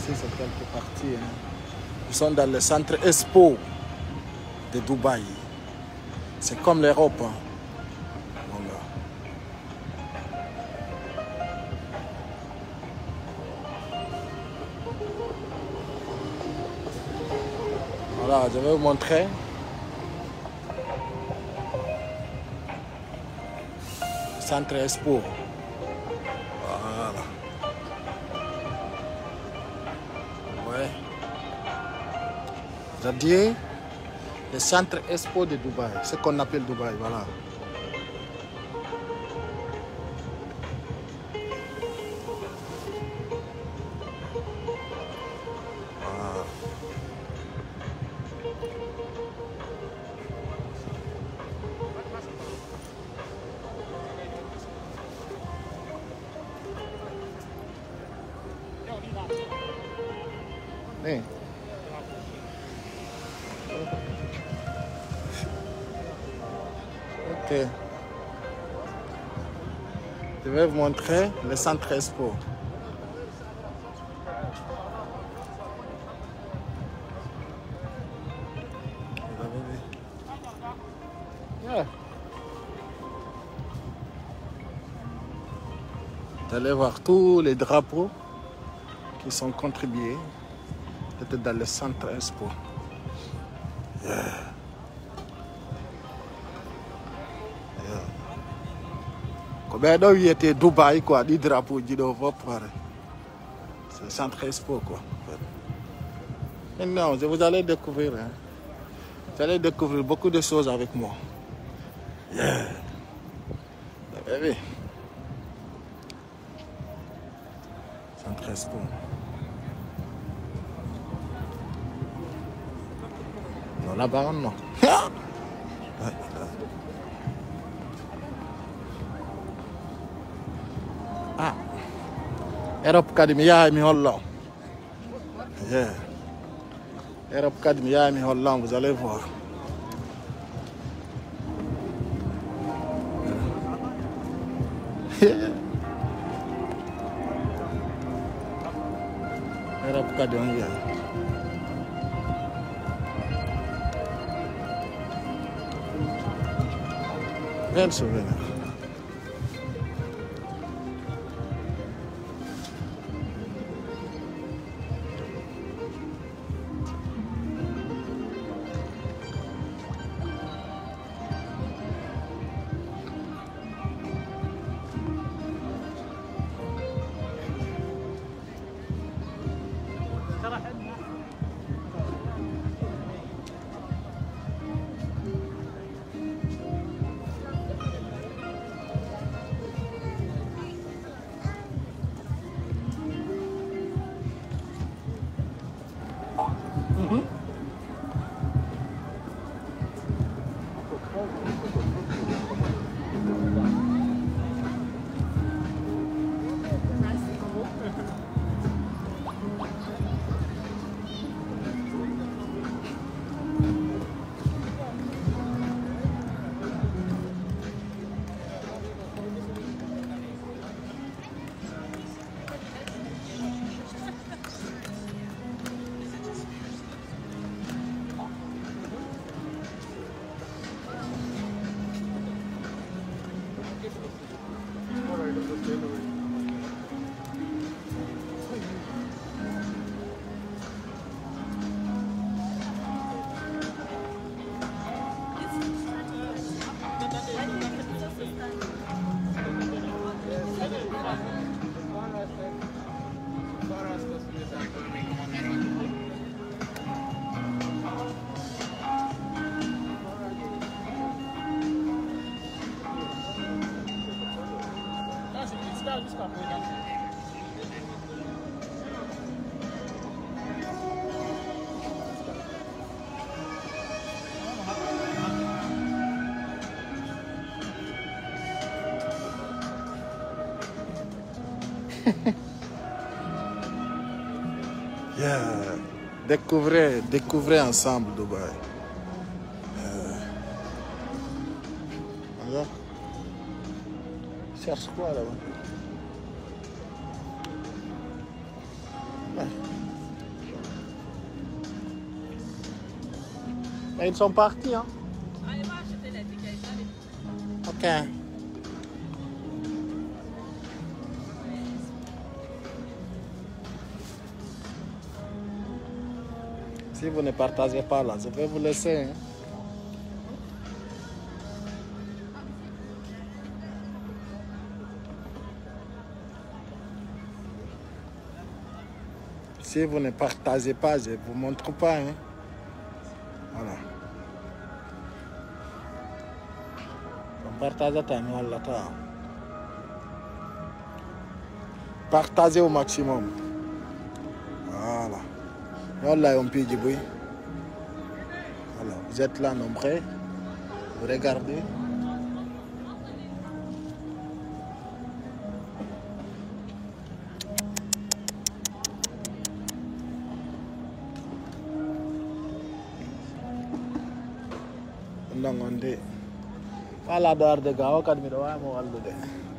ici, c'est quelques parties. Hein. Nous sommes dans le centre Expo de Dubaï. C'est comme l'Europe. Hein. Voilà, je vais vous montrer. Le centre Expo. Voilà. Ouais. C'est-à-dire le centre Expo de Dubaï, ce qu'on appelle Dubaï, voilà. Hey. Ok. Je vais vous montrer le centre Expo. Vous avez vu? Yeah. Vous allez voir tous les drapeaux qui sont contribués. Peut-être dans le centre Expo. Yeah. Combien d'heures il était Dubaï, quoi, des drapeaux, du c'est le centre Expo, quoi. Maintenant, vous allez découvrir, hein. Vous allez découvrir beaucoup de choses avec moi. Yeah. Vous avez vu? Centre Expo. Non, là-bas, non. Ah. Europe Academy, mi Holland. Yeah. Europe Academy, mi Holland, vous allez voir. Yeah. Europe Academy, yeah. Bel souvenir. Yeah. Découvrez ensemble Dubaï. Voilà. Cherche quoi là-bas? Ouais. Et ils sont partis, hein? Ok. Si vous ne partagez pas là, je vais vous laisser. Hein? Si vous ne partagez pas, je ne vous montre pas. Hein? Voilà. Partagez au maximum. Voilà. Voilà, on peut dire oui. Voilà. Vous êtes là nombreux. Vous regardez. Ndongonde. Voilà, dehors de gars, quand je dois me wallude.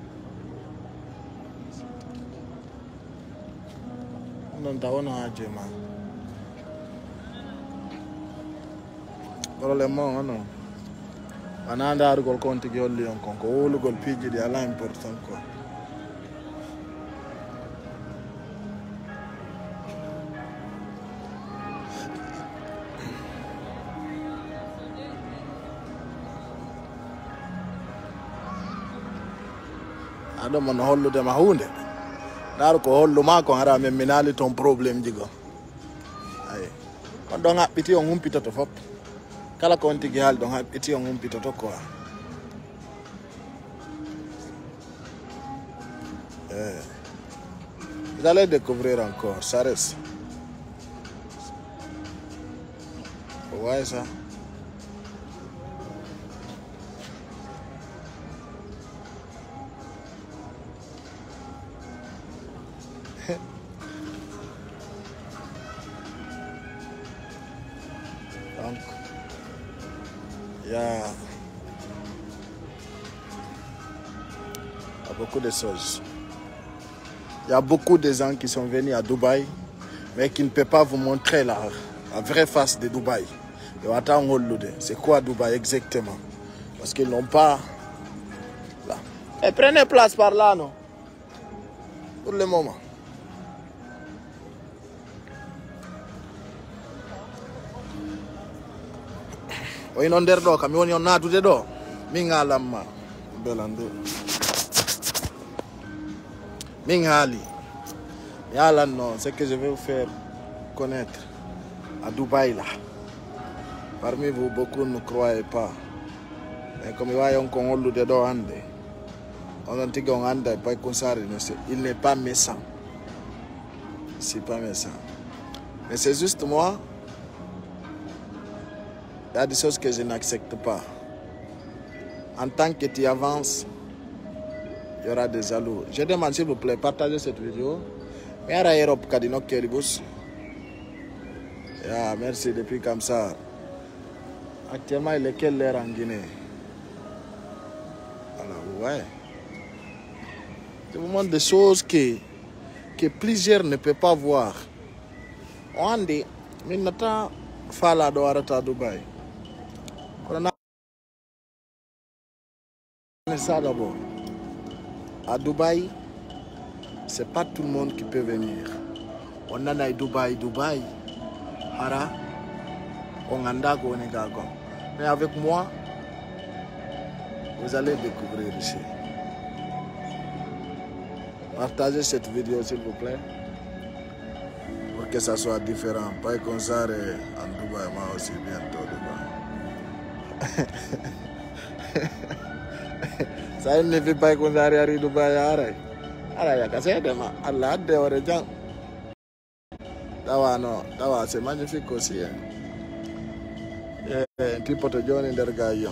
Non, t'as on a Jema. Probablement, non. On a un argol compte qui est au Lyon, qu'on le golpe de la important quoi. Ado mon hollu de mahunde. Dar ko hollu ma ko ara men minali ton problème jigo. Ay. Kon do ngabiti on humpito to fop. Kala ko on tigi hal do ngabiti on humpito to quoi. Vous allez découvrir encore, ça reste. Vous voyez ça? Donc, il y a beaucoup de choses. Il y a beaucoup de gens qui sont venus à Dubaï, mais qui ne peuvent pas vous montrer la vraie face de Dubaï. C'est quoi Dubaï exactement? Parce qu'ils n'ont pas... Là. Et prenez place par là, non? Pour le moment. Oui, non, derdo, comme on a tout dedans. Mingalama, Belando. Mingali. Yala, non, c'est que je vais vous faire connaître à Dubaï là. Parmi vous, beaucoup ne croyaient pas. Mais comme il y a un congolais dedans, on a dit qu'on a pas il n'est pas méchant. C'est pas méchant. Mais c'est juste moi. Il y a des choses que je n'accepte pas. En tant que tu avances, il y aura des jaloux. Je demande s'il vous plaît, partagez cette vidéo. Merci depuis comme ça. Actuellement, il est quelle heure en Guinée? Alors, ouais. Je vous montre des choses que plusieurs ne peuvent pas voir. On dit, maintenant, Fala doit arrêter à Dubaï. On a ça d'abord. À Dubaï, c'est pas tout le monde qui peut venir. On a à Dubaï, Hara, on a mais avec moi, vous allez découvrir ici. Partagez cette vidéo s'il vous plaît. Pour que ça soit différent. Pas comme ça en Dubaï, moi aussi bientôt Dubaï. Ça ne fait pas comme ça à Dubaï. Alors, il y a qu'à dire, Allah a des gens. C'est magnifique aussi. Un petit peu de Johnny Dergaillon.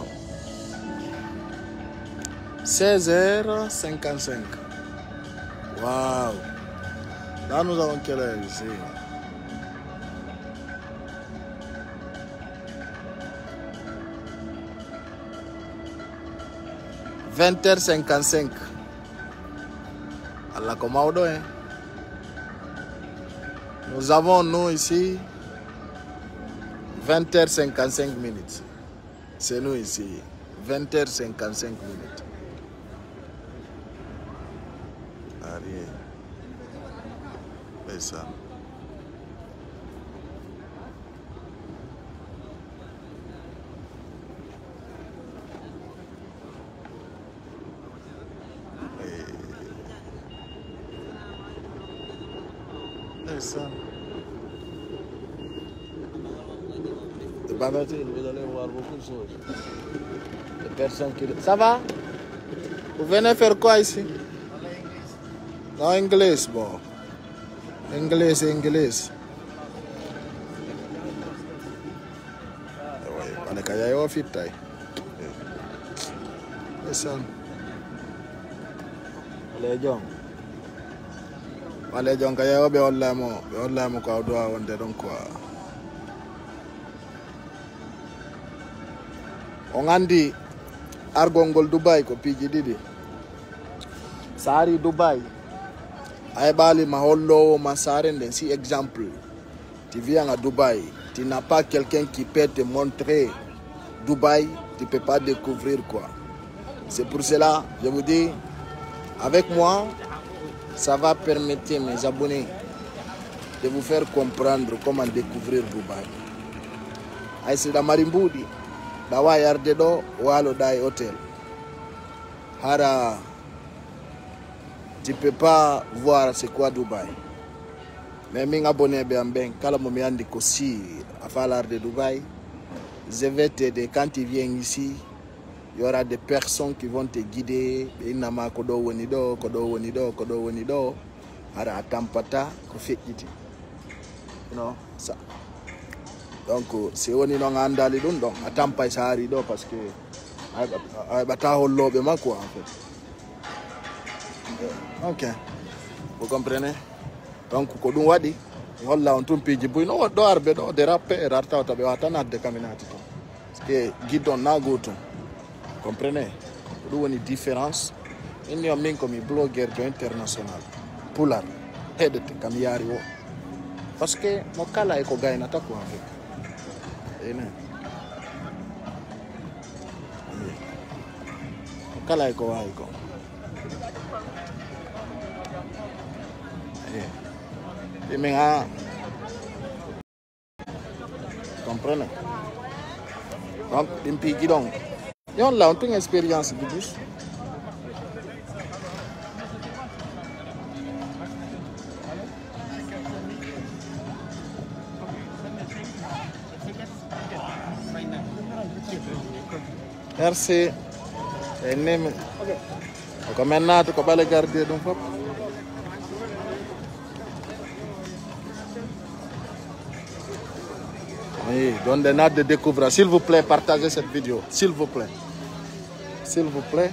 16h55. Waouh! Là, nous avons quelle heure ici? « 20h55. À la commode, hein? Nous avons, nous, ici, 20h55 minutes. C'est nous ici. 20h55 minutes. Allez. Et ça. Et ça. Vous allez voir beaucoup de choses. Les personnes qui... Ça va? Vous venez faire quoi ici? Non, anglais, bon. Anglais. Oui, on est quand même au fit. C'est ça. Les gens. Les gens, quand ils ont besoin de quoi, on doit donc quoi. On a dit Argongol Dubai ko piji didi. Sari Dubai. Aïbali Maholo Masaren, si exemple. Tu viens à Dubaï, tu n'as pas quelqu'un qui peut te montrer Dubaï, tu ne peux pas découvrir quoi. C'est pour cela, je vous dis, avec moi, ça va permettre mes abonnés de vous faire comprendre comment découvrir Dubaï. Aïe, la Marimboudi. Dawa yarde do walo dai hotel. Hara, tu peux pas voir c'est quoi Dubaï. Mais mes abonnés bien kala mo mi andi ko si afalar de Dubaï, je vais t'aider quand tu viens ici. Il y aura des personnes qui vont te guider. Inama kodo woni do. Hara atampata ko fekiti. Non, ça. Donc, c'est on est dans andali donc atampa sari do parce que bata hollo be ma quoi en fait. OK. Vous comprenez? Donc ko dum wadi holla on tum piji buy no do arbe do de rapper arta tabe watana de caminati to. Parce que guidon na goto. Comprenez? Do woni différence. Inni o min comme blogueur international. Pular hedete kam yari wo. Parce que mo kala e ko gayna ta quoi en fait. Amen. Kala iko waiko. Imenga. Comprenez? Donc, impigi donc. Yon là, on a une expérience de bus. Merci. Comme maintenant, tu peux les garder donc. Oui, donne des notes de découvrir. S'il vous plaît, partagez cette vidéo. S'il vous plaît. S'il vous plaît.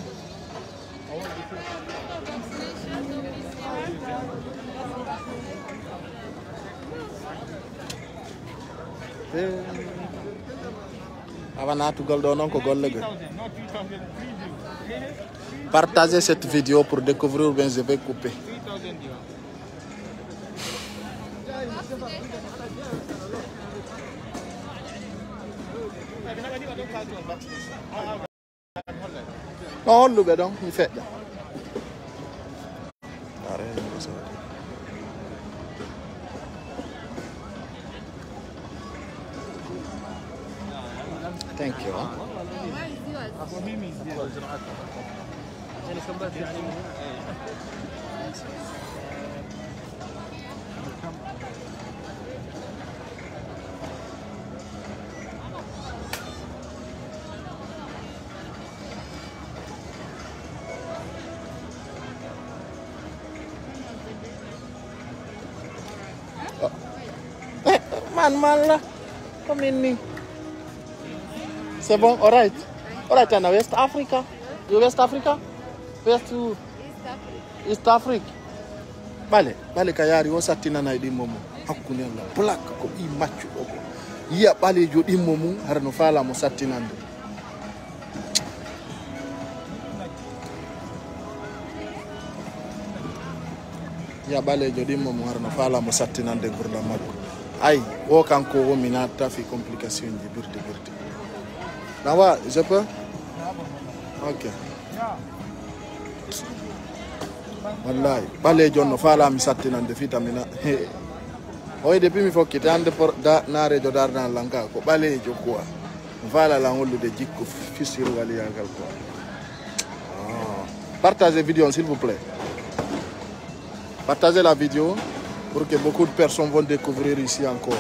Partagez cette vidéo pour découvrir ou bien je vais couper. Non, le bédon, il fait. Thank you. Man lah, come in. C'est bon, alright. Alright, in West Africa. You West Africa? West to East Africa. Bale kayari wosatina na idi momo. Hakuni la black ko I machu oko. Ya bale jodi momo harno fala mo satinande. Ya bale jodi momo harno fala mo satinande gurda makko. Aïe, au kanko minata fait complication de birte. Nawa, je peux? Ok. Wallahi, balé jonno fala mi satti nan de vitamina. Oy depuis mi faut quitter ande por da na rejo dar dans langa ko balé jo quoi. Voilà la ngolu de jikko fisir wali yagal quoi. Partagez la vidéo s'il vous plaît. Partagez la vidéo pour que beaucoup de personnes vont découvrir ici encore.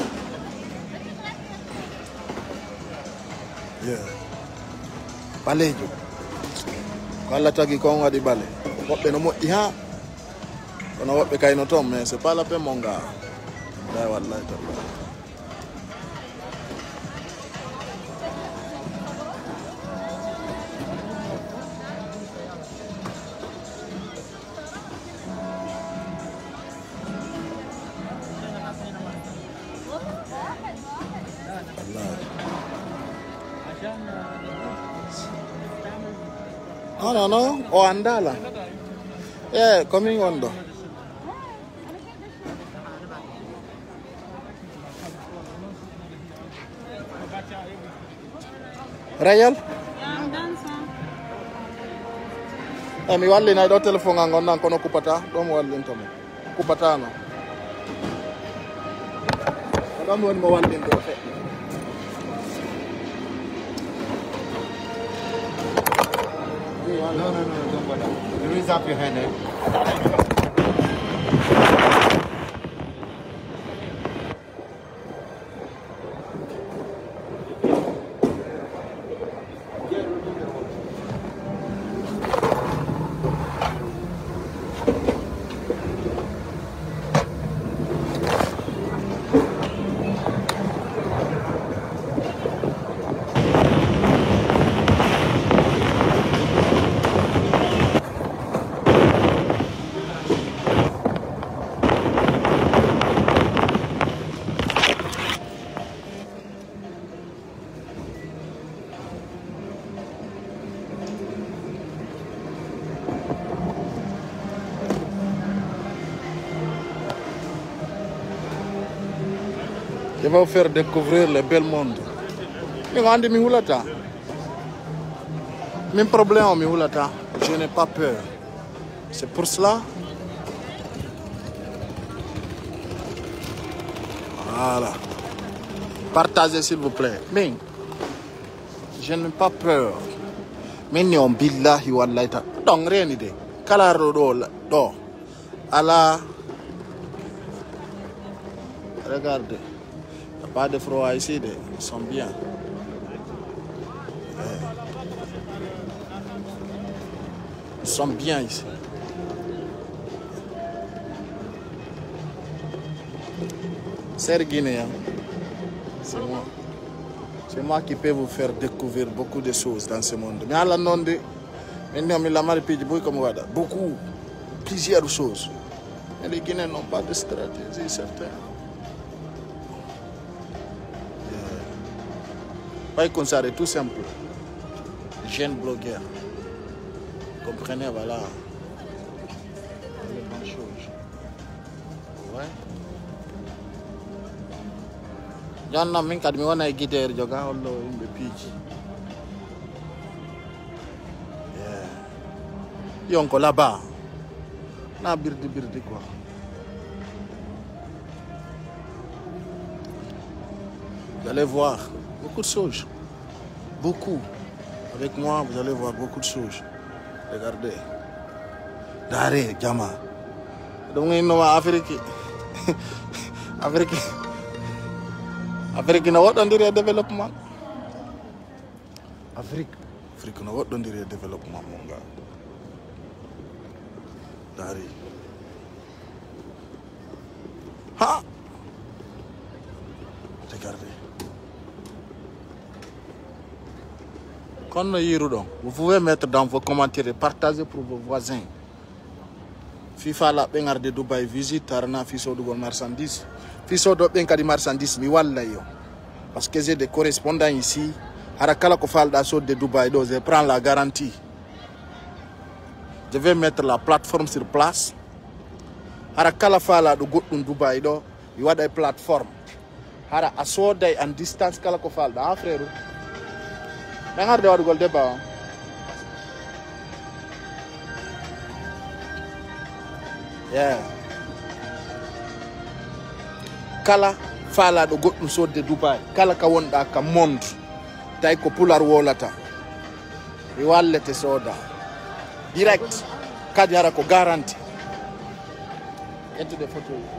Yeah. Balejo. Quand tagi ko ngadi balé. Wobbe no mo iha. Kono wobbe kay no tom mais c'est pas la peine mon gars. La wallahi taala. No. O andala. Coming on though. Rayal? Mi walli na do telephone ngon nan kono kupata do mo walli to mo. Kupata no. Do mo mo walli do fe. No, don't bother. Raise up your hand. Je vais vous faire découvrir le bel monde. Même problème, je n'ai pas peur. C'est pour cela. Voilà. Partagez s'il vous plaît. Mais je n'ai pas peur. Mais non, billahi wallahi ta. Donc rien d'idée. Kala rodo do. Allah. Regardez. Pas de froid ici, ils sont bien. Ils sont bien ici. C'est Guinéen. C'est moi. C'est moi qui peux vous faire découvrir beaucoup de choses dans ce monde. Mais à la non de, beaucoup, plusieurs choses. Mais les Guinéens n'ont pas de stratégie certaine. Pas comme ça, c'est tout simple. Jeune blogueur. Comprenez, voilà. Les bonnes choses. Ouais. J'en ai mis quand on a guidé, je regarde le pitch. Yeah. Yonko là-bas. Na birdi quoi. Vous allez voir. Beaucoup de choses. Beaucoup. Avec moi, vous allez voir beaucoup de choses. Regardez. Daré, Jama. Donc, il y a Afrique. Afrique. Afrique n'a pas de développement. Afrique n'a pas de développement, mon gars. Daré. Ha! Regardez. Vous pouvez mettre dans vos commentaires et partager pour vos voisins. FIFA la bengar de Dubaï visite arna fiso de marchandises. Fiso do benga di marchandises mi walla yo. Parce que j'ai des correspondants ici. Harakala ko fal da de Dubaï do je prends la garantie. Je vais mettre la plateforme sur place. Harakala fala do godun Dubaï do, il y a des plateformes. hara a sooday en distance kala ko falɗa ha frère ɗan harde waɗugol débat o yeah. Kala faalaɗo goɗɗum sodde Dubai kala ka wonɗa ka monde tawi ko pular wolata mi wallete sooda direct kadi hara ko garanti ettude photo yi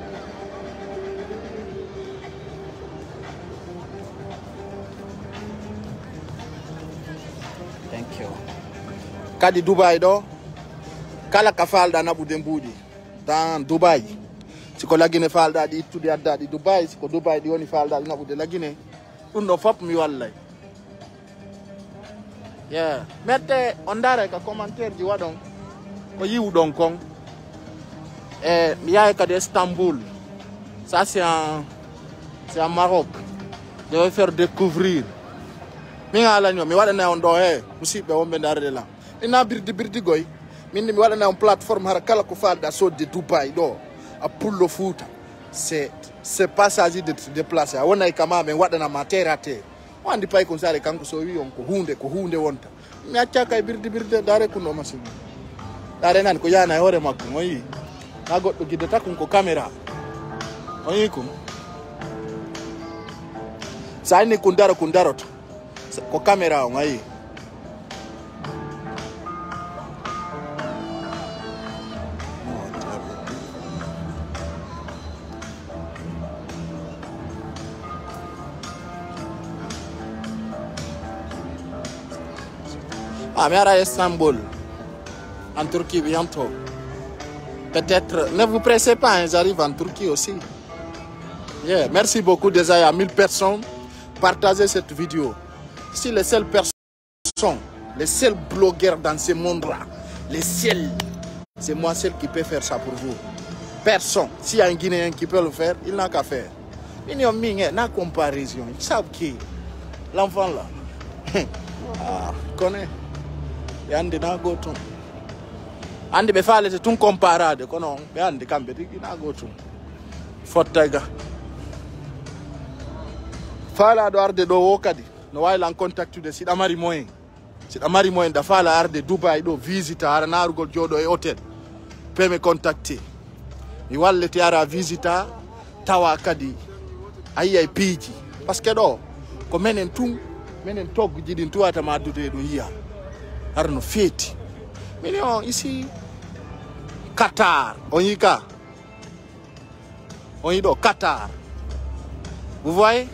thank you kadi Dubai ɗo kala ka falɗa naɓude mbuuɗi dans Dubai siko lagine falɗa ɗi ittude addaɗi Dubai siko Dubai ɗi woni falɗa ɗi naɓude lagine ɗum ɗo fop mi wallay yeah mette on dare ka commentaire ji waɗon ko yiwɗon kon e mi yahay kadi Istanbul ça c'est en Maroc je vais faire découvrir mi haalani o mi waɗana on ɗo he musidɓe wonɓe darde lam minna birdigoy minne mi waɗana on plateforme hara kala ko falɗa sodde Dubai ɗo a pullo Fouta c'est pas sagi de se déplacer a wonay kama men waɗanama terre à terre o andi pay kon sare kanko so wi on ko hunde wonta mi acca kay birde dare kuno machine dare nani ko yana e hoore makko o yi na goɗɗo guidata kum ko caméra o yi kum sa anni kun daroto ko caméra o ayi mi ara Istanbul en Turquie bientôt. Peut-être, ne vous pressez pas, hein, j'arrive en Turquie aussi. Yeah, merci beaucoup déjà, il y a 1000 personnes. Partagez cette vidéo. Si les seules personnes, les seuls blogueurs dans ce monde-là, les seuls, c'est moi seul qui peut faire ça pour vous. Personne. S'il y a un Guinéen qui peut le faire, il n'a qu'à faire. Il n'y a pas de comparaison. Ils savent qui l'enfant là. Connaît. Yandi na gotum andi be falete tun comparade kono be andi kambe digi na gotum fottaga fala do arde do wokadi no waylan contact de sida mari moyen da fala arde Dubai do visita ara narugol jodo e hotel pe me contacter mi wallete ara visita tawa kadi ay piji parce que do ko menen togg jidin tuwata ma dude do yiya arno feti million ici Qatar on y do Qatar vous voyez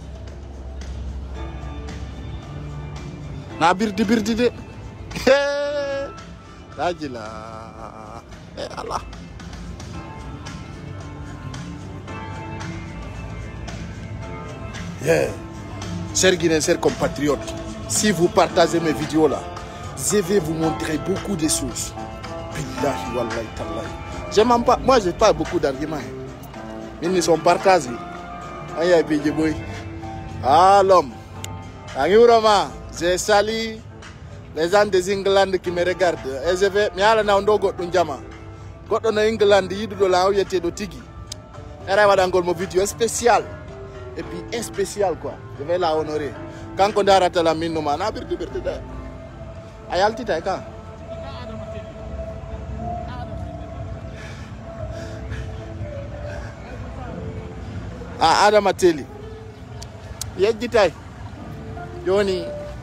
na birdi de dajila Allah yeah chers Guinéens, chers compatriotes, si vous partagez mes vidéos là, je vais vous montrer beaucoup de choses. Billahi wallahi tallahi. Moi, j'ai pas beaucoup d'arguments. Ils sont partagés. Aïe, bidje boy. Ah, l'homme. J'ai sali les gens des England qui me regardent. Et je vais, mais alors, on doit go njama. Go to England, il doit la oyete do tigi. Et là, on va dans mon vidéo spécial. Et puis, spécial quoi. Je vais la honorer. Quand on a raté la mine, on a birdi. Ayalti taika. Adama Teli. Yejitay. Joni.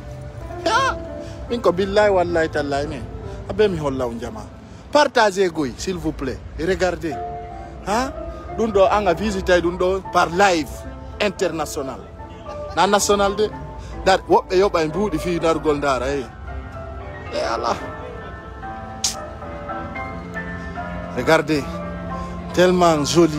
Minko billahi wallahi tallahi ne. Abe mi holla unjama. Partagez goy s'il vous plaît et regardez. Hein? Dundo anga visiter dundo par live international. Na national de dar wobbe yoba en buudi fi dargol ndara et Allah. Regardez, tellement joli.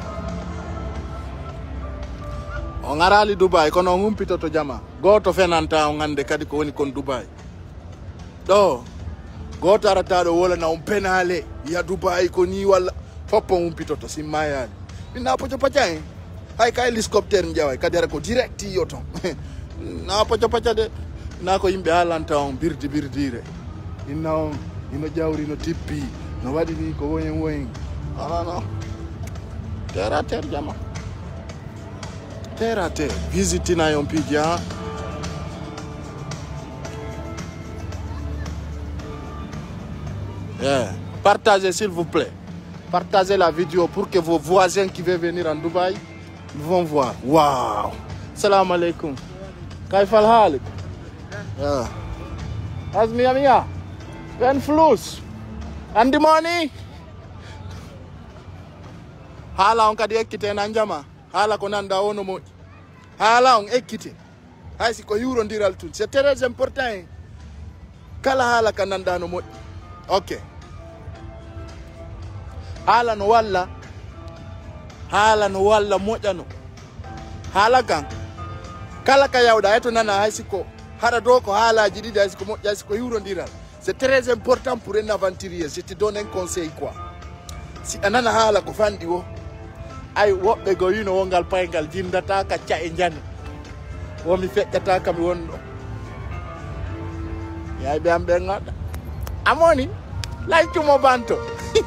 On arali Dubai kono on umpitoto jama. Goto fenanta on ande kadi ko woni kon Dubai. Do goto arata do wala na on penale ya Dubai ko ni wala foppo umpitoto simmayani. Mina pocho pacha hay ka hélicoptère njaway kadere ko direct yoto. Na pocho pacha de na ko yimbe halanta on birdire. Ino jawri no tippi no wadi ni ko woyen. No. Terre à terre jama. terre à terre. Visitez Nayon Pidia. Yeah. Partagez s'il vous plaît. Partagez la vidéo pour que vos voisins qui veulent venir en Dubaï vont voir. Wow. Salam alaikum. Kaifal halik. Yeah. Azmi Amia. Ben flus. And the money. Hala on kadi ekite na njama. Hala ko nanda ono mo. Hala on ekite. Hay si ko euro ndiral tout. C'est très important. Kala hala kananda no mo. Okay. Hala no walla moƴano hala kan kala ka yawɗa eto nana hay siko haɗa do ko haalaji ɗiɗi hay siko moƴƴa siko hiwrodiral. C'est très important pour un aventurier. Je te donne un conseil quoi. Si a nana haala ko fanɗi o ay woɓɓe go wino wongal paygal jindata kacca e jani womi feƴƴata kami wonɗo yay ɓe am ɓe gaɗa amoni lancumo banto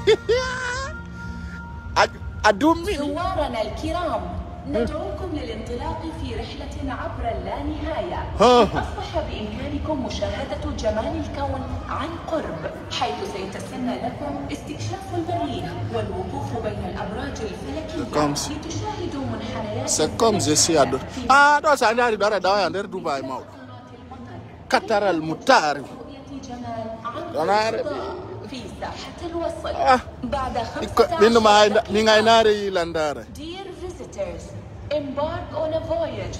زوارنا الكرام ندعوكم للانطلاق في رحلة عبر اللانهاية. أصبح بإمكانكم مشاهدة جمال الكون عن قرب، حيث سيتسنى لكم استكشاف المريخ والوقوف بين الأبراج الفلكية لتشاهدوا منحنيات. C'est comme je suis ado. Ah, non, ça n'arrive pas à Dubaï, Mau. Qatar al-Mutar. في ساحة الوصل بعد 15 Dear visitors, embark on a voyage.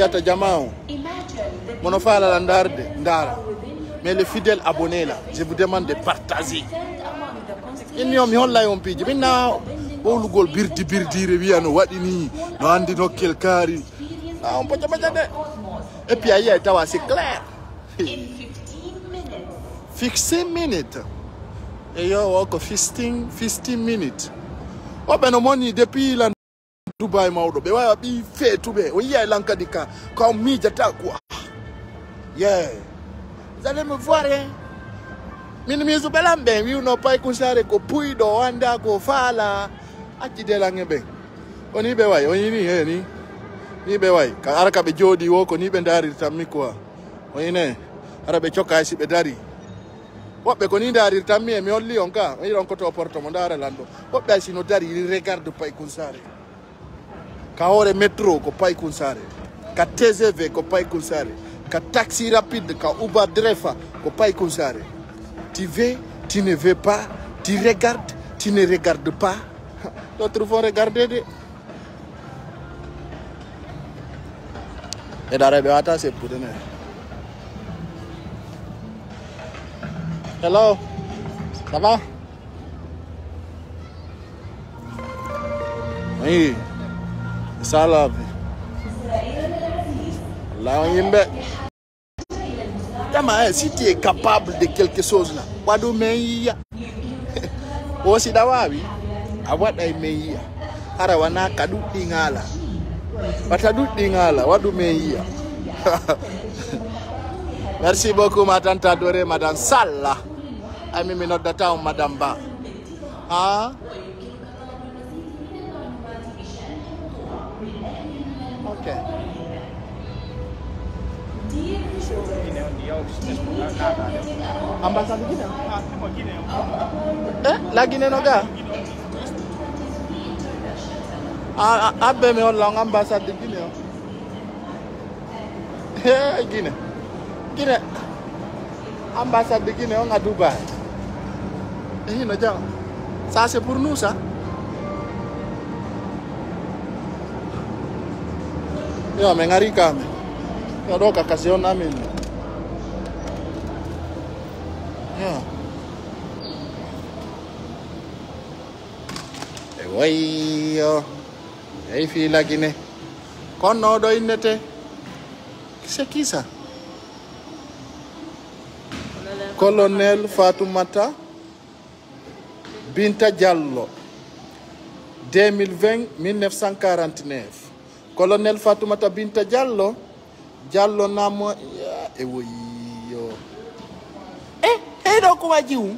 Mais les fidèles abonnés là, je vous demande de partager. Et puis c'est clair. 15 minutes. Et yo, walk 15 minutes. Oh ben, money depuis la Dubaï, Maudo. Ben, ouais, il fait tout bien. Oui, il y a l'encadika. Comme Mijata, quoi. Yeah. Vous allez me voir, hein. Minimizu belambe, oui, non pas écouter ko puido, wanda, ko fala. Aki de la ngebe. Oni be wai, oni ni, ni be wai. Ka araka be jodi wo ko ni be ndari tamikwa. Oni ne. Arabe choka si be dari. Woɓɓe ko ni ndaari tammi e mi holli on ka mi ɗon ko to porto mo ndaara lando woɓɓe ay sino dari il regarde Paykun Sare ka hoore métro ko Paykun Sare ka TGV ko Paykun Sare ka taxi rapide ka Uber Drefa ko Paykun Sare tu veux tu ne veux pas tu regardes tu ne regardes pas d'autres vont regarder de e dare ɓe wata seppude ne. Hello, ça va? Oui, c'est ça la vie. Là, on y est. Si tu es capable de quelque chose là, wadu meia. Aussi dawawi, awada meia. Ara wana kadu dingala. Watadu dingala, wadu meia. Merci beaucoup, ma tante adorée, Madame Salah. I'm in the town, Madame Ba. Ah? Okay. Ambassade Guinée? La Guinée Noga? Ah, abbe me long ambassade de Guinée. Guinée. Guinée. Ambassade de Guinée, on a Dubaï. Et ça c'est pour nous ça. Yo, mais ngari kame. Yo do occasion na min. Yo. E way yo. Ei fi la Guinée. Kono do inete. C'est qui ça? Colonel Fatoumata Binta Diallo 2020-1949. Colonel Fatoumata Binta Diallo namo ewoyo. Do kuma jiwu.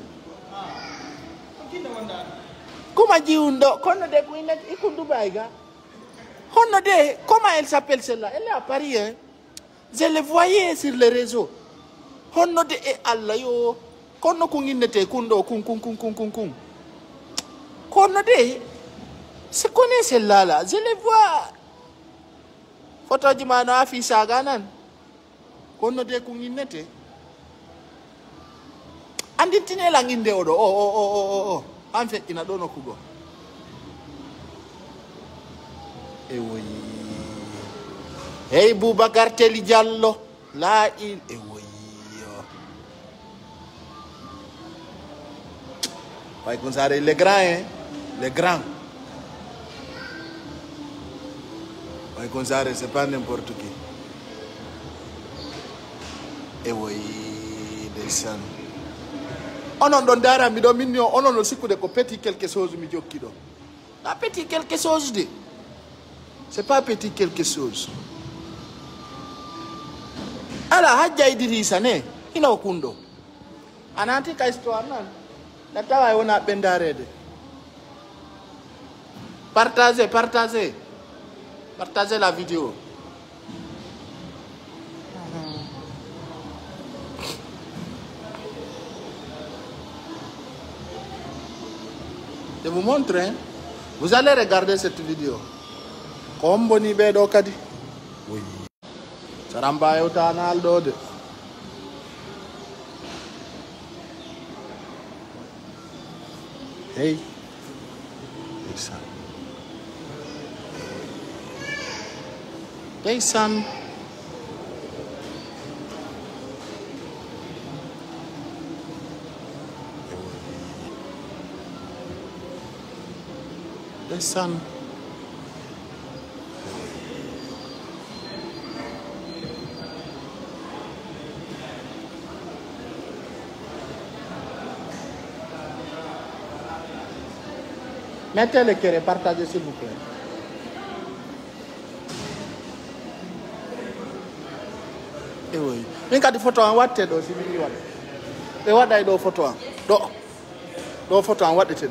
Kuma jiwu ndo kono de ko ina iku Dubai ga. Comment elle s'appelle celle-là? Elle est à Paris, hein. Je le voyais sur les réseaux. Honode et Allah yo. Kono kunginete kundo kun. Konode. C'est connaît celle-là là. Je le vois. Photo di mana fi saganan. Konode kunginete. Anditine langinde odo. Oh. En fait, il n'a donné kugo. Eh oui. Hey Boubacar Teli Diallo. Là il. Eh oui. Ouais, comme ça, les grands, hein. Les grands. Ouais, comme ça, c'est pas n'importe qui. Eh oui, des sangs. On en donne d'ara, mi domine, on en aussi de petit quelque chose, mi jokido. La petit quelque chose, de. C'est pas petit quelque chose. Alors, Hadja Idrissa, ne, il a okundo. Ananti ka histoire, nan. La tawa on a bendarede. Partagez la vidéo. Je vous montre, hein? Vous allez regarder cette vidéo. Comme boni bedo kadi. Oui. Saramba yota na aldo. Hey. Daysan. Daysan. Mettez le cœur et partagez s'il vous plaît. Eh oui. Mais quand tu photo en what do si video what? Et what I do photo en? Do photo en what it do?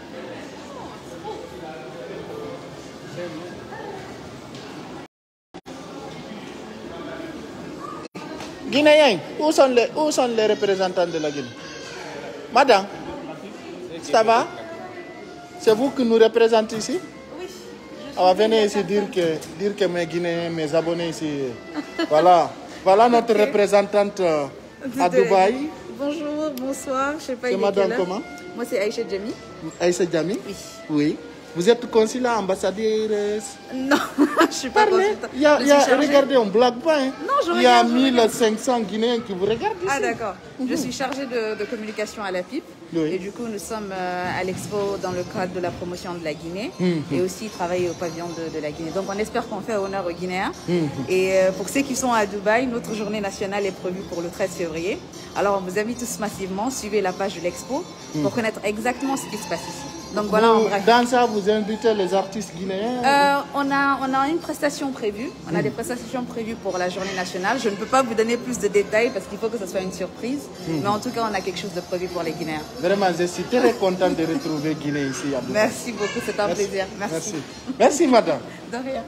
Guinéens, où sont les représentants de la Guinée? Madame, ça va? C'est vous qui nous représentez ici? Oui. Alors venez ici dire que mes Guinéens, mes abonnés ici. Voilà notre représentante à Dubaï. Bonjour, bonsoir, je ne sais pas. C'est madame comment? Moi c'est Aïcha Djami. Aïcha Djami? Oui. Oui. Vous êtes consulat, ambassadeur? Non, je ne suis pas consultante. Regardez, on ne blague pas. Hein. Non, je Il y a regarde, 1500 Guinéens qui vous regardent ici. Ah d'accord. Je suis chargée de communication à la PIP. Oui. Et du coup, nous sommes à l'expo dans le cadre de la promotion de la Guinée et aussi travailler au pavillon de la Guinée. Donc on espère qu'on fait honneur aux Guinéens. Et pour ceux qui sont à Dubaï, notre journée nationale est prévue pour le 13 février. Alors on vous invite tous massivement, suivez la page de l'expo pour connaître exactement ce qui se passe ici. Donc voilà, en bref. Dans ça, vous invitez les artistes guinéens? On a une prestation prévue. On a des prestations prévues pour la journée nationale. Je ne peux pas vous donner plus de détails parce qu'il faut que ce soit une surprise. Mais en tout cas, on a quelque chose de prévu pour les Guinéens. Vraiment, je suis très content de retrouver Guinée ici à Dubaï. Merci beaucoup, c'est un plaisir. Merci. Merci, madame. De rien.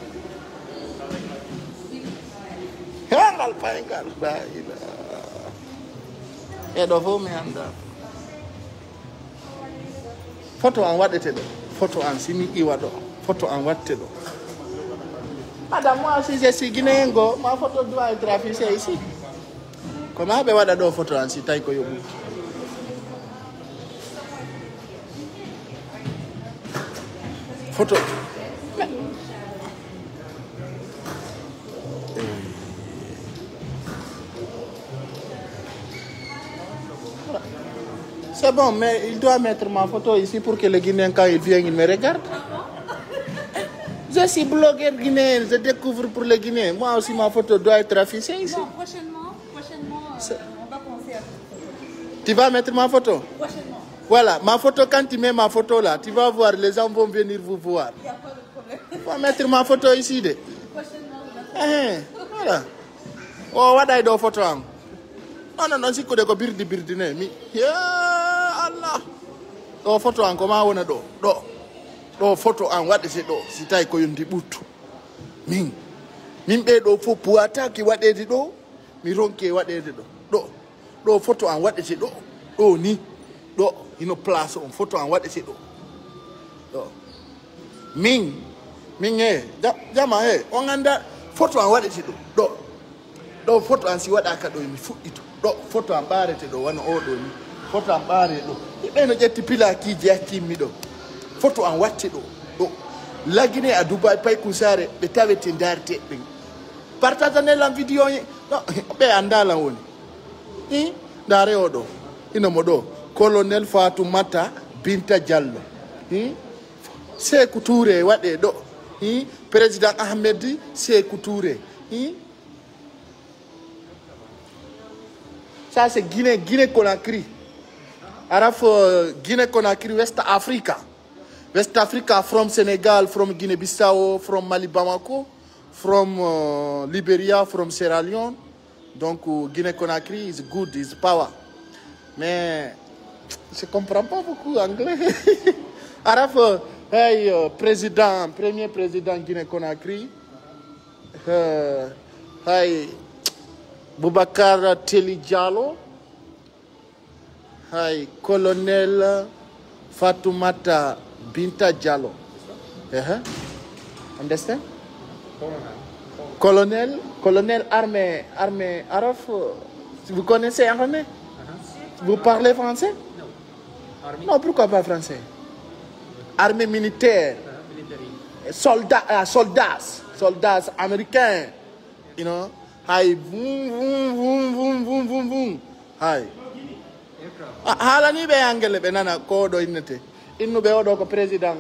Photo en waɗete ɗo, photo en simi iwa ɗo, photo en watte ɗo. Madame, moi aussi je suis guinéen go, ma photo doit être affichée ici. Comment ɓe waɗa ɗo photo en si tawi ko yoɓi? Photo. C'est bon, mais il doit mettre ma photo ici pour que les Guinéens, quand ils viennent, ils me regardent. Je suis blogueur guinéen, je découvre pour les Guinéens. Moi aussi, ma photo doit être affichée ici. Bon, prochainement on va penser à ça. Tu vas mettre ma photo? Prochainement. Voilà, ma photo, quand tu mets ma photo là, tu vas voir, les gens vont venir vous voir. Il n'y a pas de problème. Tu vas mettre ma photo ici. Prochainement, voilà. Oh, what I do photo? Non, si vous avez birdi, mi. Ya Allah. Oh, photo en comment on a do. ɗo photo an waɗete ɗo si tawi ko yondi ɓuttu min ɓe ɗo fof puwataki waɗede ɗo mi ronke waɗede ɗo photo an waɗete ɗo ni ɗo ino place on photo an waɗete ɗo min jama on anda photo an waɗete ɗo photo an si waɗaka ɗo mi fuɗɗito ɗo photo an ɓarete ɗo wona oɗo ni photo an ɓare ɗo ɓe no ƴetti pilakiji hakkimmi ɗo photo an watte ɗo lagine à Dubaï pay kusare ɓe tawete darete ɓen partageanelan vidéo no ɓe andalan woni dare oɗo inomo ɗo colonel Fatoumata Binta Diallo Sékou Touré waɗe ɗo président Ahmed Sékou Touré ça c'est Guinée Conakry araf Guinée Conakry West Africa from Senegal, from Guinée-Bissau, from Mali Bamako, from Liberia, from Sierra Leone. Donc Guinée-Conakry is good, is power. Mais je comprends pas beaucoup anglais. Araf, premier président Guinée-Conakry, Boubacar Teli Diallo, colonel Fatoumata Binta Diallo. Understand? Colonel armée Araf. Vous connaissez armée? Vous parlez français? Non, pourquoi pas français? Armée militaire. Soldats américains. You know? Hi, boom. Hi. Halani be angele be nana ko do innete. Innu be odo ko président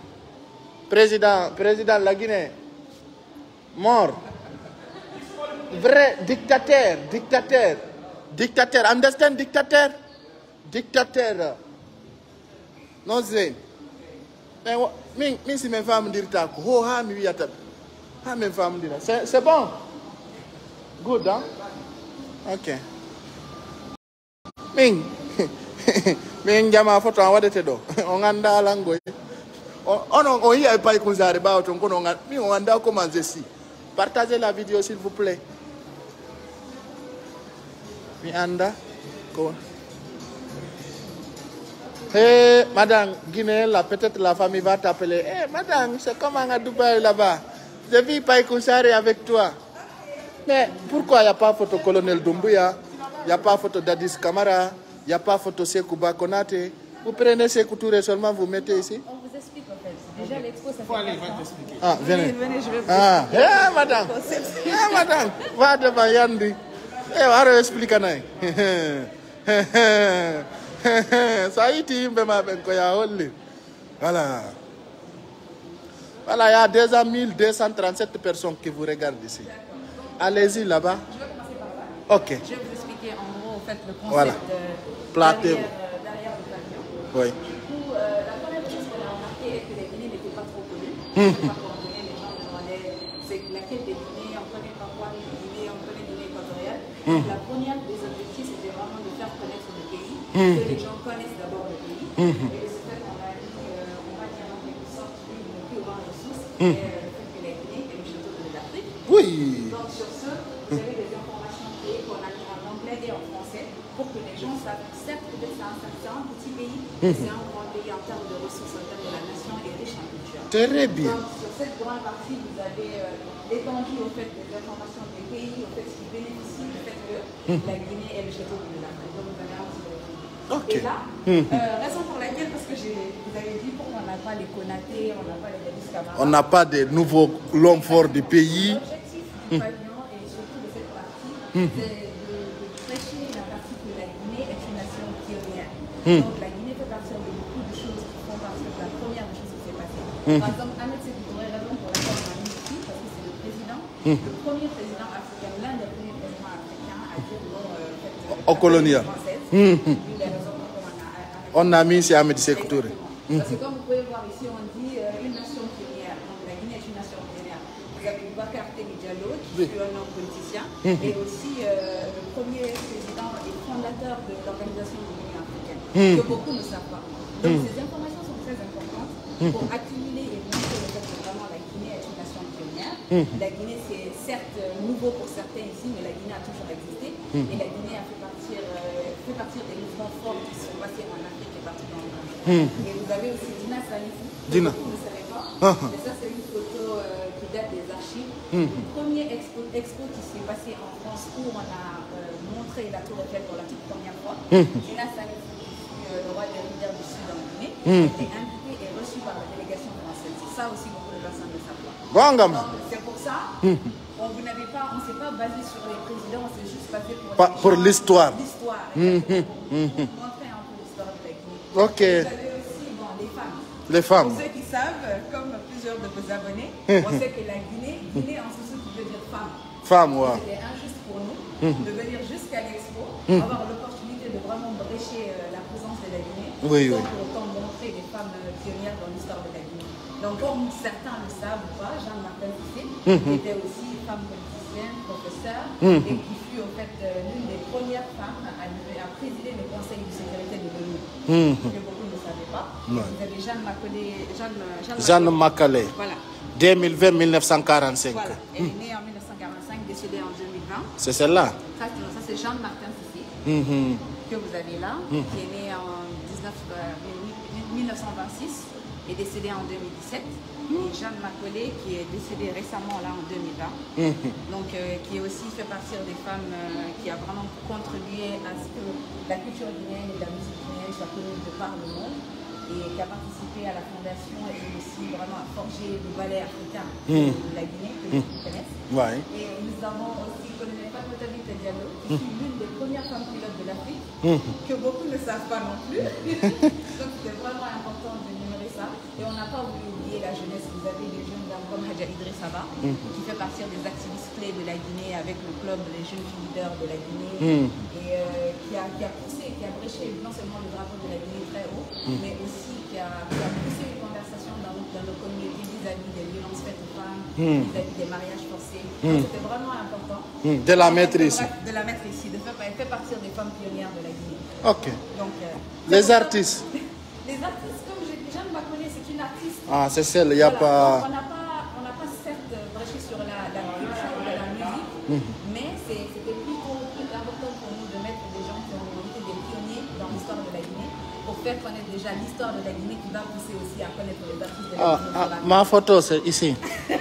la Guinée mort. Vrai dictateur. Understand dictateur. Non c'est. Mais min si mes femmes dirta ko ho ha mi wiata. Ha mes femmes dira. C'est bon. Good, hein? OK. Min jama photo an waɗete ɗo on anda langoy on yiya pay kusare ɓawa ton kono min on anda comment je suis. Partagez la vidéo s'il vous plaît. Mi anda ko madame Guinée là, peut-être la famille va t'appeler. Madame, c'est comment à Dubaï là-bas? Je vis pay kusare avec toi. Mais pourquoi il n'y a pas photo colonel Doumbouya? Il n'y a pas photo d'Addis Camara? Il n'y a pas photo Sékou Konaté. Vous prenez Sékou Touré seulement, vous mettez ici. On vous explique en fait. Déjà l'expo, ça fait aller, va t'expliquer. Ah, venez. Venez, je vais vous madame. Madame. Va devant Yandi. Va expliquer. Ça y est, voilà. Voilà, il y a déjà 1237 personnes qui vous regardent ici. Allez-y là-bas. Je vais commencer par là. OK. Je vais vous expliquer en gros en fait, le concept voilà. derrière le pavillon. Oui. Du coup, la première chose qu'on a remarqué est que les Guinées n'étaient pas trop connues. Les gens demandaient c'est laquelle des Guinées, on connaît Papouas Guinée, on connaît Guinée équatoriale. La première des objectifs, c'était vraiment de faire connaître le pays, que les gens connaissent d'abord le pays. Et de ce fait, on a dit, on va dire en quelque sorte, une des plus grandes ressources, le fait que la Guinée est le château de l'Afrique. Oui. Donc sur ce, vous avez des informations qu'on a mis en anglais et en français pour que les gens savent, certes, peut-être c'est un petit pays, mais c'est un grand pays en termes de ressources, en termes de la nation et riche en culture. Très bien. Donc sur cette grande partie, vous avez l'étendue au fait des informations des pays, au fait qui bénéficient du fait que la Guinée est le château de l'Afrique. Donc vous avez un petit peu. Okay. Et là, raison pour laquelle, parce que vous avez dit pourquoi on n'a pas les Konaté, on n'a pas les Addis Camara. On n'a pas de nouveaux l'homme fort du pays. L'objectif du pavillon et surtout de cette partie, c'est de prêcher la partie que la Guinée est une nation pionnière. Donc la Guinée fait partie de beaucoup de choses qui font partie de la première des choses qui s'est passée. Par exemple, Ahmed Sékou Touré, raison pour laquelle on a mis ici, parce que c'est le président, le premier président africain, l'un des premiers présidents africains à dire non au colonial. On a mis ici Ahmed Sékou Touré. Parce que comme vous pouvez voir ici, on dit une nation pionnière. Donc la Guinée est une nation pionnière. Vous avez Boubacar Teli Diallo, qui est un homme politicien, et aussi le premier président et fondateur de l'Organisation de l'Union africaine, que beaucoup ne savent pas. Donc ces informations sont très importantes pour accueillir La Guinée, c'est certes nouveau pour certains ici, mais la Guinée a toujours existé. Et la Guinée a fait partir des mouvements forts qui sont passés en Afrique et partout dans le monde. Et vous avez aussi Dina Salifou, que vous ne savez pas. Mais ça, c'est une photo qui date des archives. Le premier expo qui s'est passé en France où on a montré la Tour Eiffel pour la toute première fois. Dina Salifou, le roi des rivières du Sud en Guinée, a été invité et reçu par la délégation française. Ça aussi, beaucoup de personnes le savent pas. C'est pour ça, on ne s'est pas basé sur les présidents, on s'est juste basé pour l'histoire. L'histoire, pour montrer un peu l'histoire de la Guinée. Ok. Vous avez aussi les femmes. Les femmes. Pour ceux qui savent, comme plusieurs de vos abonnés, on sait que la Guinée en sous qui veut dire femme. Femme, ouais. C'était injuste pour nous de venir jusqu'à l'expo, avoir l'opportunité de vraiment brécher la présence de la Guinée, pour autant montrer des femmes pionnières dans l'histoire de la Guinée. Donc comme certains le savent ou pas, Jeanne-Martin Cissé était aussi femme politicienne, professeure, et qui fut en fait l'une des premières femmes à présider le Conseil de sécurité de l'ONU, que beaucoup ne savaient pas. Vous avez Jeanne Macaulay. Voilà. 2020-1945. Voilà. Elle est née en 1945, décédée en 2020. C'est celle-là? Ça c'est Jeanne-Martin Cissé, que vous avez là, qui est née en 1926 et décédée en 2017. Et Jeanne Macaulay, qui est décédée récemment là en 2020, donc qui aussi fait partie des femmes qui a vraiment contribué à ce que la culture guinéenne et la musique guinéenne soient connues de par le monde, et qui a participé à la fondation et aussi vraiment à forger le ballet africain de la Guinée, que vous connaissez. Ouais. Et nous avons aussi connu Fatoumata Binta Diallo, qui fut l'une des premières femmes pilotes de l'Afrique, que beaucoup ne savent pas non plus. Donc c'était vraiment important de numérer ça. Et on n'a pas voulu oublier la jeunesse. Vous avez des jeunes dames comme Hadja Idrissaba, qui fait partie des activistes clés de la Guinée avec le club des jeunes filles leaders de la Guinée, et qui a poussé, qui a bréché non seulement le drapeau de la Guinée très haut, mais aussi qui a poussé une conversation dans nos communautés vis-à-vis des violences faites aux femmes, vis-à-vis des mariages forcés. C'était vraiment important. De la mettre ici. De la mettre ici, elle fait partir des femmes pionnières de la Guinée. Ok. Donc, les artistes. Les artistes, comme Jeanne Macaulay, c'est une artiste. Ah, c'est celle, il n'y a pas... On n'a pas certes bréché sur la culture de la musique, mais c'était plutôt important pour nous de mettre des gens qui ont été des pionniers dans l'histoire de la Guinée, pour faire connaître déjà l'histoire de la Guinée, qui va pousser aussi à connaître les artistes de la Guinée. Ma photo, c'est ici.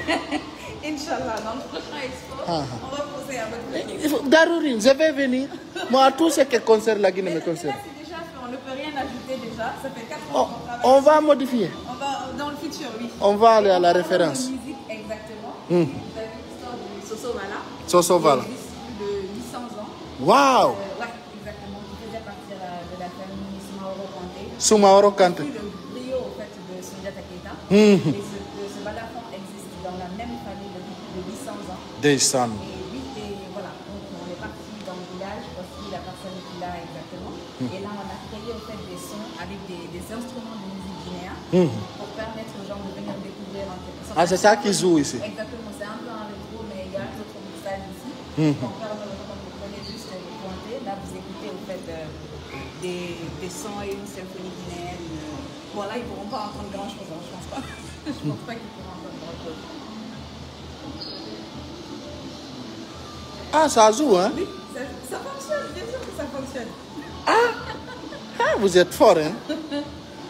Inch'Allah, dans le prochain expo, on va poser à votre Darourine, je vais venir. Moi, tout ce qui concerne la Guinée me concerne. C'est déjà fait, on ne peut rien ajouter déjà. Ça fait 4 ans qu'on travaille. On va modifier. On va, dans le futur, oui. On va aller à la référence. Musique, exactement. Vous avez l'histoire de Soso Vala. Soso Vala. Qui existe plus de 800 ans. Waouh! Ouais, exactement. Qui faisait partie de la famille Soumaoro Kanté. Soumaoro Kanté. Le brio, en fait, de Soundiata Keita. Et ce balafon existe dans la même famille depuis plus de 800 ans. Des sons. Et voilà, donc on est parti dans le village, voici la personne qui l'a exactement. Et là, on a créé en fait des sons avec des instruments de musique guinéens pour permettre aux gens de venir découvrir en quelque sorte. Ah, c'est ça qui joue ici. Exactement, c'est un peu un rétro, mais il y a un autre mixage ici. On permet aux gens, quand vous prenez juste le pointer, là vous écoutez en fait des sons et une symphonie guinéenne. Bon, là ils ne pourront pas entendre grand chose, je pense pas. Je pense pas qu'ils pourront entendre grand chose. Ah, ça joue, hein? Oui, ça fonctionne, bien sûr que ça fonctionne. Ah, vous êtes fort, hein? Donc,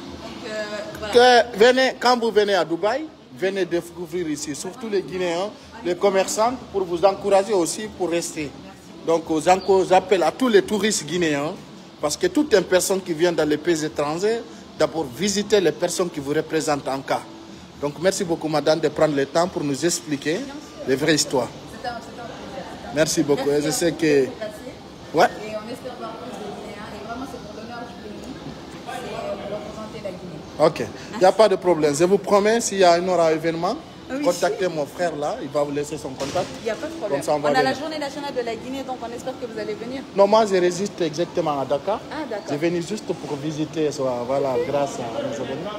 voilà. Quand vous venez à Dubaï, venez découvrir ici, surtout les Guinéens, les commerçants, pour vous encourager aussi pour rester. Donc, j'appelle à tous les touristes guinéens, parce que toute une personne qui vient dans les pays étrangers, d'abord visiter les personnes qui vous représentent en cas. Donc, merci beaucoup, madame, de prendre le temps pour nous expliquer les vraies histoires. C'était un plaisir. Merci beaucoup. Merci je sais que... Ouais. Ouais. Et on espère voir plus de Guinéens. Et vraiment, c'est pour l'honneur du pays. C'est de représenter la Guinée. Ok. Il n'y a pas de problème. Je vous promets, s'il y a un autre événement, Oui. contactez mon frère là. Il va vous laisser son contact. Il n'y a pas de problème. Comme ça, on va a la venir. journée nationale de la Guinée, donc on espère que vous allez venir. Non, moi, je résiste exactement à Dakar. Ah, d'accord. Je venu juste pour visiter, voilà, grâce à nos abonnés.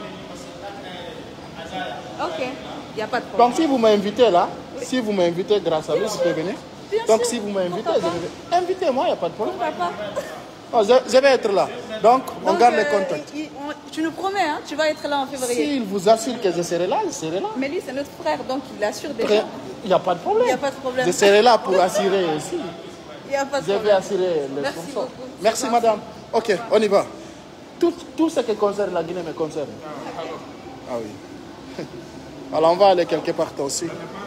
Ok. Il n'y a pas de problème. Donc, si vous m'invitez là, si vous m'invitez grâce à lui, je peux venir. Bien Donc, sûr. si vous m'invitez, Pourquoi pas? invitez-moi, il n'y a pas de problème. Pourquoi pas? Oh, je vais être là. Donc, on garde les contacts. Tu nous promets, hein, tu vas être là en février. S'il vous assure que je serai là, je serai là. Mais lui, c'est notre frère, donc il assure déjà. Il n'y a pas de problème. Il n'y a pas de problème. Je serai là pour assurer aussi. Il n'y a pas de Je problème. vais assurer le Merci sponsor. beaucoup. Merci madame. Ok, on y va. Tout ce qui concerne la Guinée me concerne. Ah oui. Alors on va aller quelque part aussi.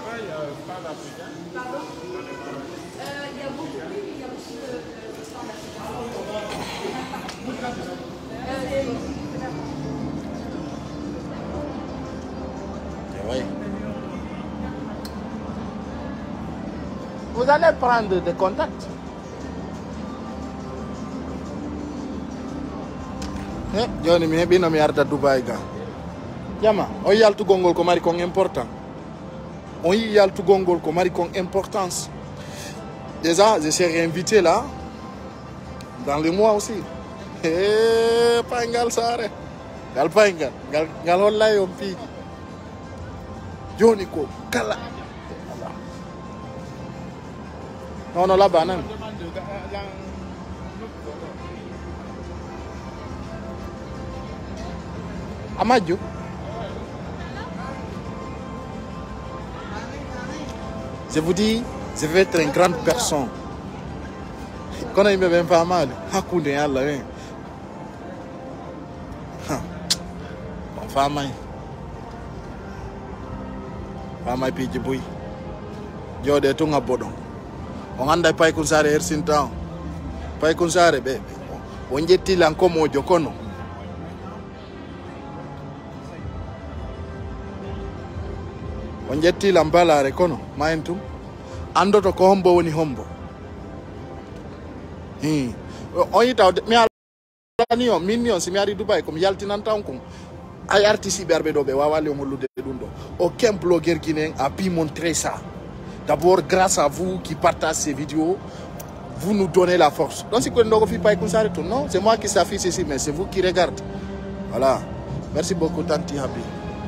Oui. Vous allez prendre des contacts. Joni mi heɓino mi arda Dubai ga jama on yi yaltugol ko mari kon important on yi yaltugol ko mari kon importance. Déjà je serai invité là dans le mois aussi. Pangal sare gal pangal gal hollay on piiji joni ko kala non là-bas nan Amadou. Je vous dis, je vais être une grande personne. Quand il me vient pas mal, Hakoune Allah. Bon, femme. Femme piji boy. Yo de tunga bodon. On anda pai kunsare ersinta. Pai kunsare be. On jetti lanko mojo kono. On jetti lambala kono maentum ando to ko hombo woni hombo on yita mi alani o minni si mi ari Dubai comme yaltinan tan ko ay artiste berbe do be wawale o mollude dum do aucun blogueur guinéen a pu montrer ça. D'abord grâce à vous qui partagez ces vidéos, vous nous donnez la force. Donc si vous ne faites pas tout, non, c'est moi qui s'affiche ici, mais c'est vous qui regardez. Voilà. Merci beaucoup Tanti Habi.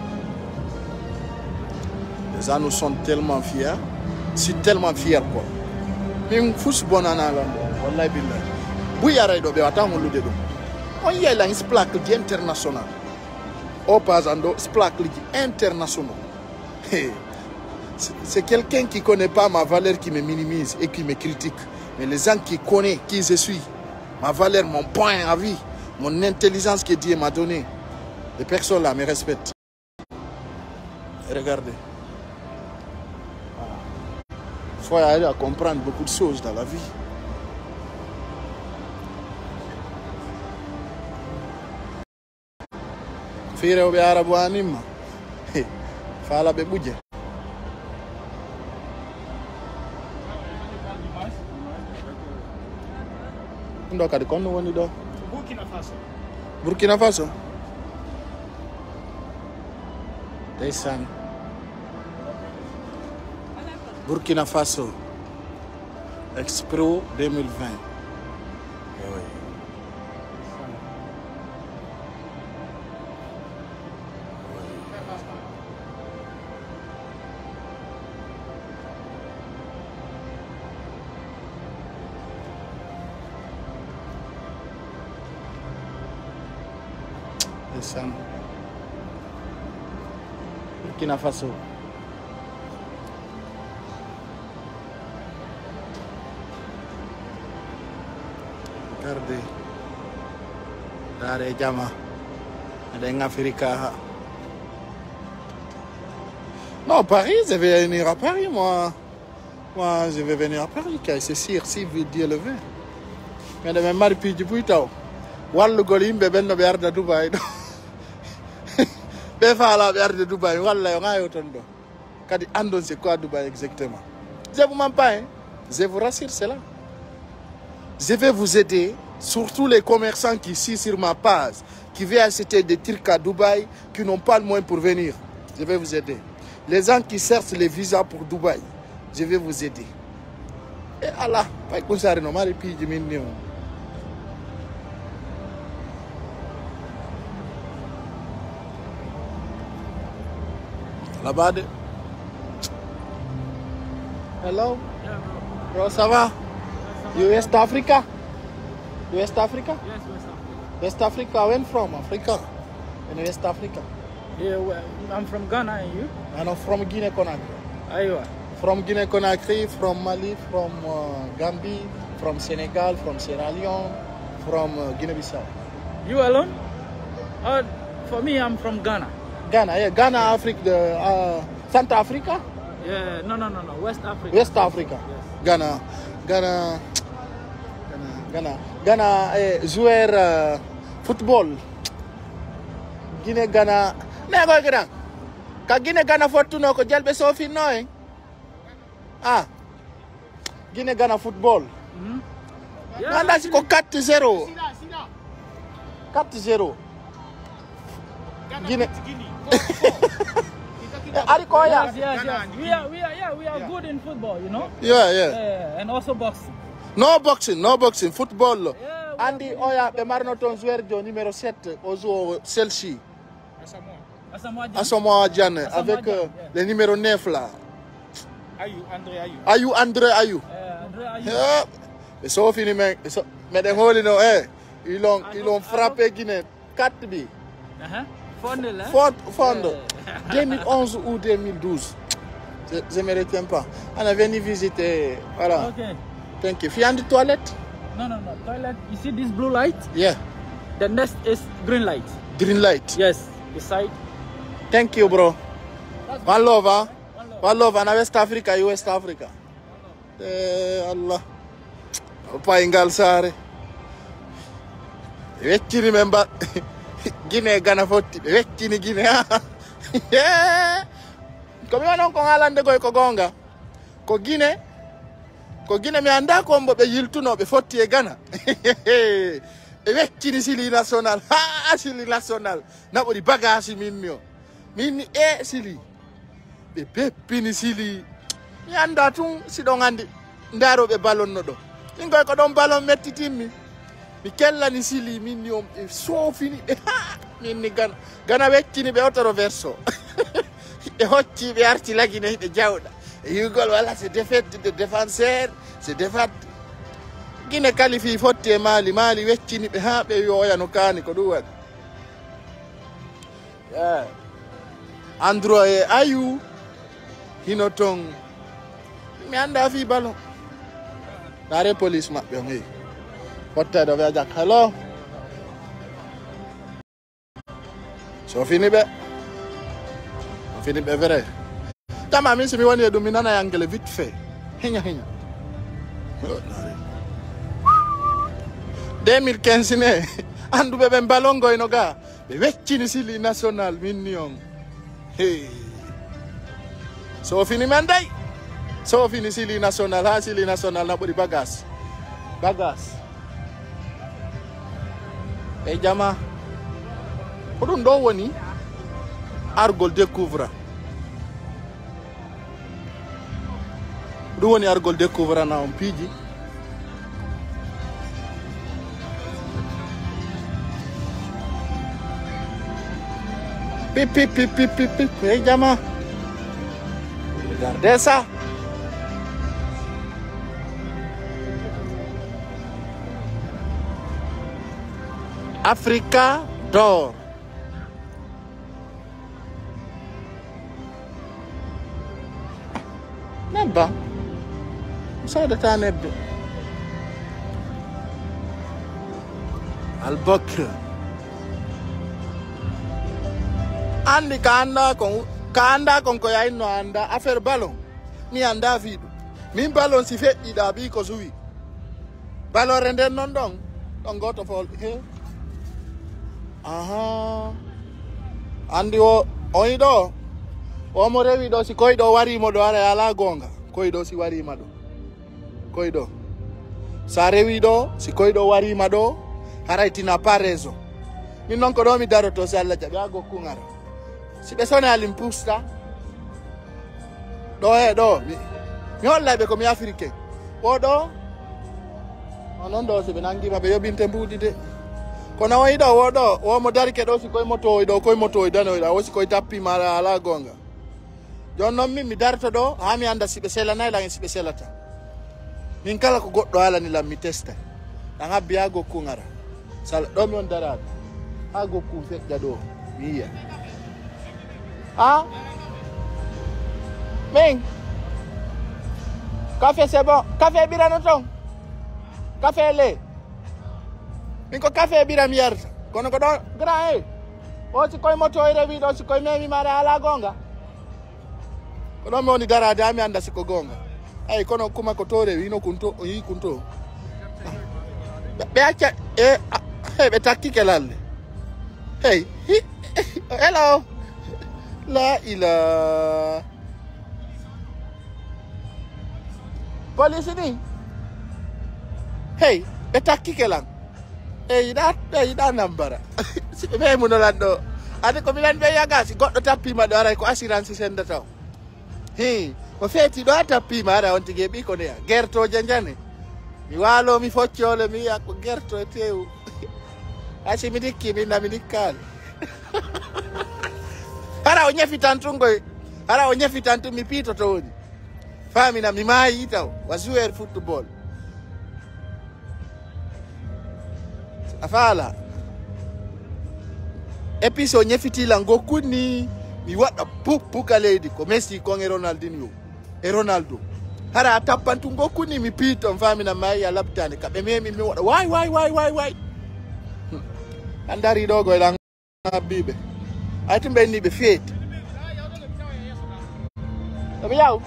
Déjà, nous sommes tellement fiers. Je suis tellement fier, quoi. Mais fous bonana là, wallahi billah. Bouya do be wata mo lude do. On y a là une plaque internationale. Au pasando, plaque internationale. C'est quelqu'un qui ne connaît pas ma valeur qui me minimise et qui me critique. Mais les gens qui connaissent qui je suis, ma valeur, mon point à vie, mon intelligence que Dieu m'a donnée, les personnes là me respectent. Regardez. Il faut aller à comprendre beaucoup de choses dans la vie. Fire obe arabu anima. Fala be budje. Ndo kadi kono woni do. Burkina Faso. Burkina Faso. Ndeysaan. Burkina Faso. Expo 2020. Oui. Burkina Faso. Regardez. Dare Jama. Dans Africa. Non, Paris, je vais venir à Paris, moi. Moi, je vais venir à Paris, car c'est sûr, si Dieu le veut. Mais de même, je suis pas Wallu golim be benno be arda Dubai do be faala be arda Dubai walla yo ngayo ton do kadi andon c'est quoi Dubai exactement. Je vous mens pas, hein? Je vous rassure, c'est là. Je vais vous aider, surtout les commerçants qui ici sur ma page qui veulent acheter des trucs à Dubaï qui n'ont pas le moyen pour venir. Je vais vous aider. Les gens qui cherchent les visas pour Dubaï, je vais vous aider. Et Allah, pas que ça no mari pi jiminni. Là-bas. Hello. Yeah, Bro, ça va? You West Africa? You West Africa? Yes, West Africa. West Africa, when from? Africa? In West Africa? Yeah, well, I'm from Ghana, and you? I'm from Guinea Conakry. Aywa. From Guinea-Conakry, from Mali, from Gambie, from Senegal, from Sierra Leone, from Guinea-Bissau. You alone? For me, I'm from Ghana. Ghana, yeah. Ghana, Africa, South Africa? Yeah, no. West Africa. West Africa. Yes. Ghana, joueur football. Guinea, Ghana. Nego gedang. Ka Guinea, Ghana fortuno ko jalbe sofi noy. Guinea, Ghana football. Yeah. Nanda si ko 4-0. 4-0. Guinea. Yes. We are good in football, you know. Yeah. And also boxing. No boxing, football. Yeah, Andy Oya, be marno ton joueur numéro 7, ozo Chelsea. Asamoah Gyan, avec le numéro 9 là. Ayou. André Ayou. Mais sauf fini, mais des rôles, ils ont frappé Guinée 4 buts. Fond. 2011 ou 2012. Je ne me retiens pas. On est venu visiter. Voilà. Okay. Thank you. Find the toilet? No. Toilet. You see this blue light? Yeah. The next is green light. Green light. Yes. Beside. Thank you, bro. One love, huh? One love. And West Africa, you West Africa. Allah. Opa ingal sare. Wecci remember Guinea Ghana fotti. Wecci ni Guinea. Komi wanon ko ngalande goy ko gonga. Ko Guinea mi anda ko mbo be yiltuno be fotti e Ghana. E weccini sili national. Sili national. Nabodi bagage minno. Minni sili. Be peppini sili. Mi anda tun sido ngandi ndaro be ballon no do. Ingoy ko don ballon metti timmi. Mi kellani sili minni o sofini. Minni Ghana weccini be otoro verso. E hocci be arti lagine be jawda. Yugol wala c'est défaite de défenseur, c'est défaite. Guinée qualifie fotte Mali weccini be ha be yoya no kani ko duwat. Yeah. Andro e Ayou hinoton mi anda fi ballon. Dare police mabbe ngi. Fotta do be jak hello. So fini be vrai. Tama min se mi woni do minana yangele vite fait. Henya. 2015 ne andu be balongo inoga be weccini sili national minion. Hey. So fini mandai. So fini sili national na bodi bagas. E jama. Odun do woni Argol découvre. Ruwoni Argol découvre na on piji. Pip. Hey jama. Regardez ça. Africa d'or. Nebba. Saudata nebbe. Al-Bakr. Andi kanda kon ko yayno anda affaire ballon. Mi anda fidu. Min ballon si feddi da bi ko suwi. Ballon renden non don goto fol he. Aha. Andi o oido. O mo rewi do si koydo wari mo do ara ala gonga. Koydo si wari ma do. Koydo. Sa rewi do si koydo wari ma do haraitina parezo. Min non ko do mi daro to si alla jabi ago kungara. Si be sone alimpusta. Do mi holla be ko mi africain. O do onon do si be nangi ma be yobinte mbudi de. Kona oido wodo o mo dari ke do si koy moto dano ida o si koy tappi mara ala gonga. Jonnon mi darto do ha mi anda sibe selana la sibe selata. Min kala ko goddo ala ni la mi testa. Danga biago kungara. Sal do mi on darado. Ago ku fedda do miya. Ah? Men Café c'est bon. Café birano ton. Café lait. Minko café biram yarta. Kono ko don grand o si koy moto e rewi do si koy memi mare ala gonga. Kono mo ni darade ami anda si ko gonga. Ay kono kuma ko tore wino kunto o yi kunto. Be acca be takki kelalle. Hey. Hello. La ila. Police ni. Hey, be takki kelan. Hey, that number. Me munolando. Ade ko milan be yaga si goddo tappi ma do ara ko assurance senda taw. Hey, ko feti do tappi ma ara on tige bi ko ne gerto janjane. Mi walo mi focciole mi ya ko gerto tew. Asi mi dikki mi na mi dikkal. Ara o nyefitantu ngoy. Ara o nyefitantu mi pito to woni. Fami na mi mai taw. Wasuer football. Afala. Episo nyefitila ngokuni mi wada puka lady ko Messi ko Ronaldinho. Ronaldo. Hara tapantu ngokuni mi pito mfami na mai ya laptane kabe memi mi wada why. Andari dogo ila bibe. Atimbe ni be fiet. Tabiao.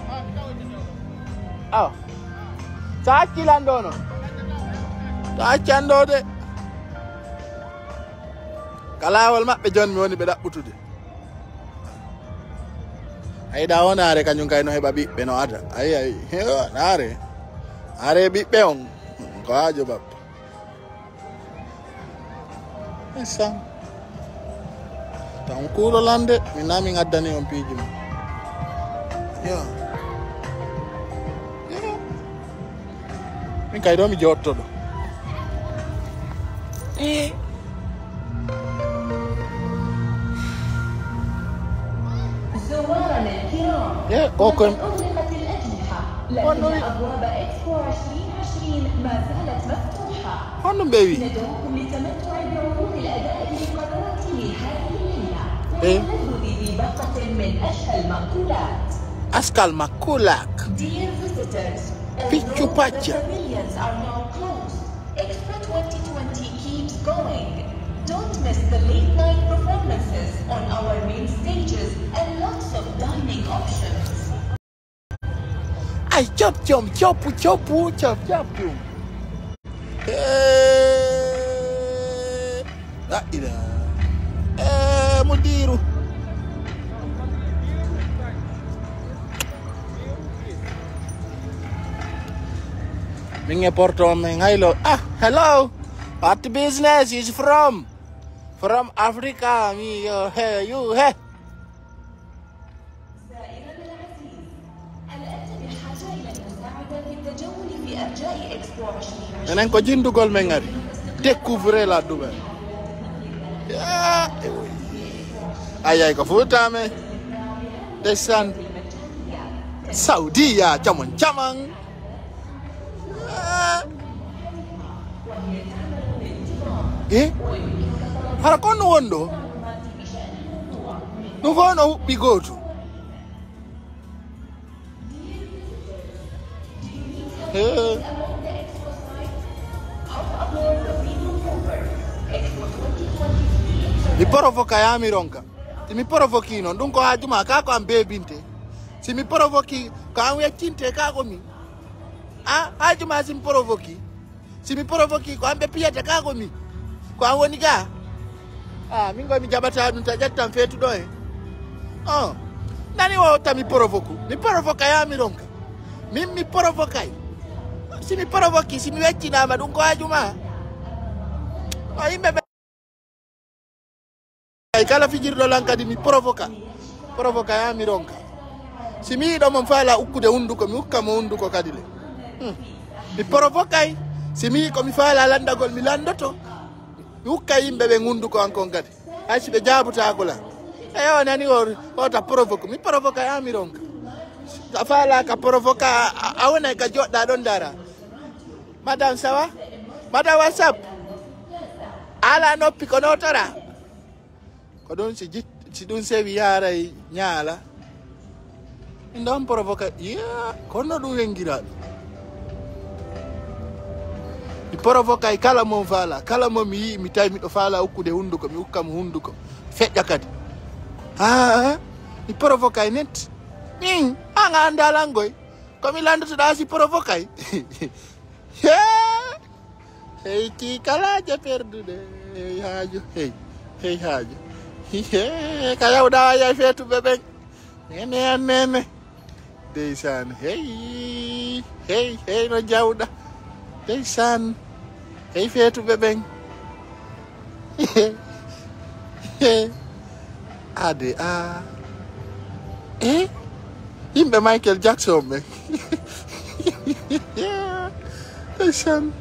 Sa kilandono. Ta chandode. Kalawol mabbe jon mi woni be dabbutude. Ay da wonare kanyum kay no heba bibbe no ata. Ay naare. Are bibbe on ko ajo bappa. Esa. Tan kulo lande mi nami ngaddani on piji mo. Yo. Min kay do mi jotto do. زوارنا الكرام اوكي أغلقت الأجنحة لكن أبواب إكسبو 2020 ما زالت مفتوحة. هون بيبي ندعوكم للتمتع بعروض الأداء للقنوات لهذه الليلة والتلذذ بباقة من أشهى المأكولات. أشهى المأكولات. Dear visitors, Pichu Pacha. the pavilions are now closed. Expo 2020 keeps going. Don't miss the late night performances on our main stages and lots of dining options. Ay, chop. La ila. Mudiru. Minge porto mengailo. Hello. What business is from? From Africa, me, you, hey. سائرنا العزيز، هل أنت بحاجة إلى المساعدة في التجول في أرجاء إكسبو 2020؟ Nenen ko jindugol mengari. Découvrez la Dubaï. Ay ko futame. Desan. Saudi ya chamang. Hara kono wondo. No vono bigoto. Mi provoca ya mironka. Si mi provoki non dunko ajuma ka ko ambe binte. Si mi provoki ka we tinte ka ko mi. Ajuma si mi provoki. Si mi provoki ko ambe piyata ka ko mi. Ko woni ga. Mingo mi jabata dun tajatta fetu doe. Nani wo ta mi provoku. Mi provoka ya mironka. Mi provokai. Si mi provoki si mi wetti na ma dunko ajuma. Imbe kala fijir do lanka di mi provoka ya mi ronka si mi do mon fala ukkude hunduko mi ukka mo hunduko kadile mi provokay si mi ko mi fala landagol mi landoto mi ukka yimbe be hunduko ankon kadi asi be jabuta ko la nani o ta provoke mi provoka ya mi ronka ta fala ka provoka awona ka jodda don dara madam sawa madam whatsapp ala no pikono tara Don si don se viara nyala indam provoca kono du hengira provoque kala mon fala kala mo mi yi mi tawi miɗo faala hokkude hunduko mi hokkam hunduko feƴƴa kadi mi provoque net min an a andalangoy komi landotoɗa si provoque hey ki kalaje perdude hey haaju hey haaju ka yawɗa yay feetuɓe ɓen nene deysan hey no jawɗa deysan hey feetuɓe ɓen ade a yimɓe Michael Jackson ɓen deysan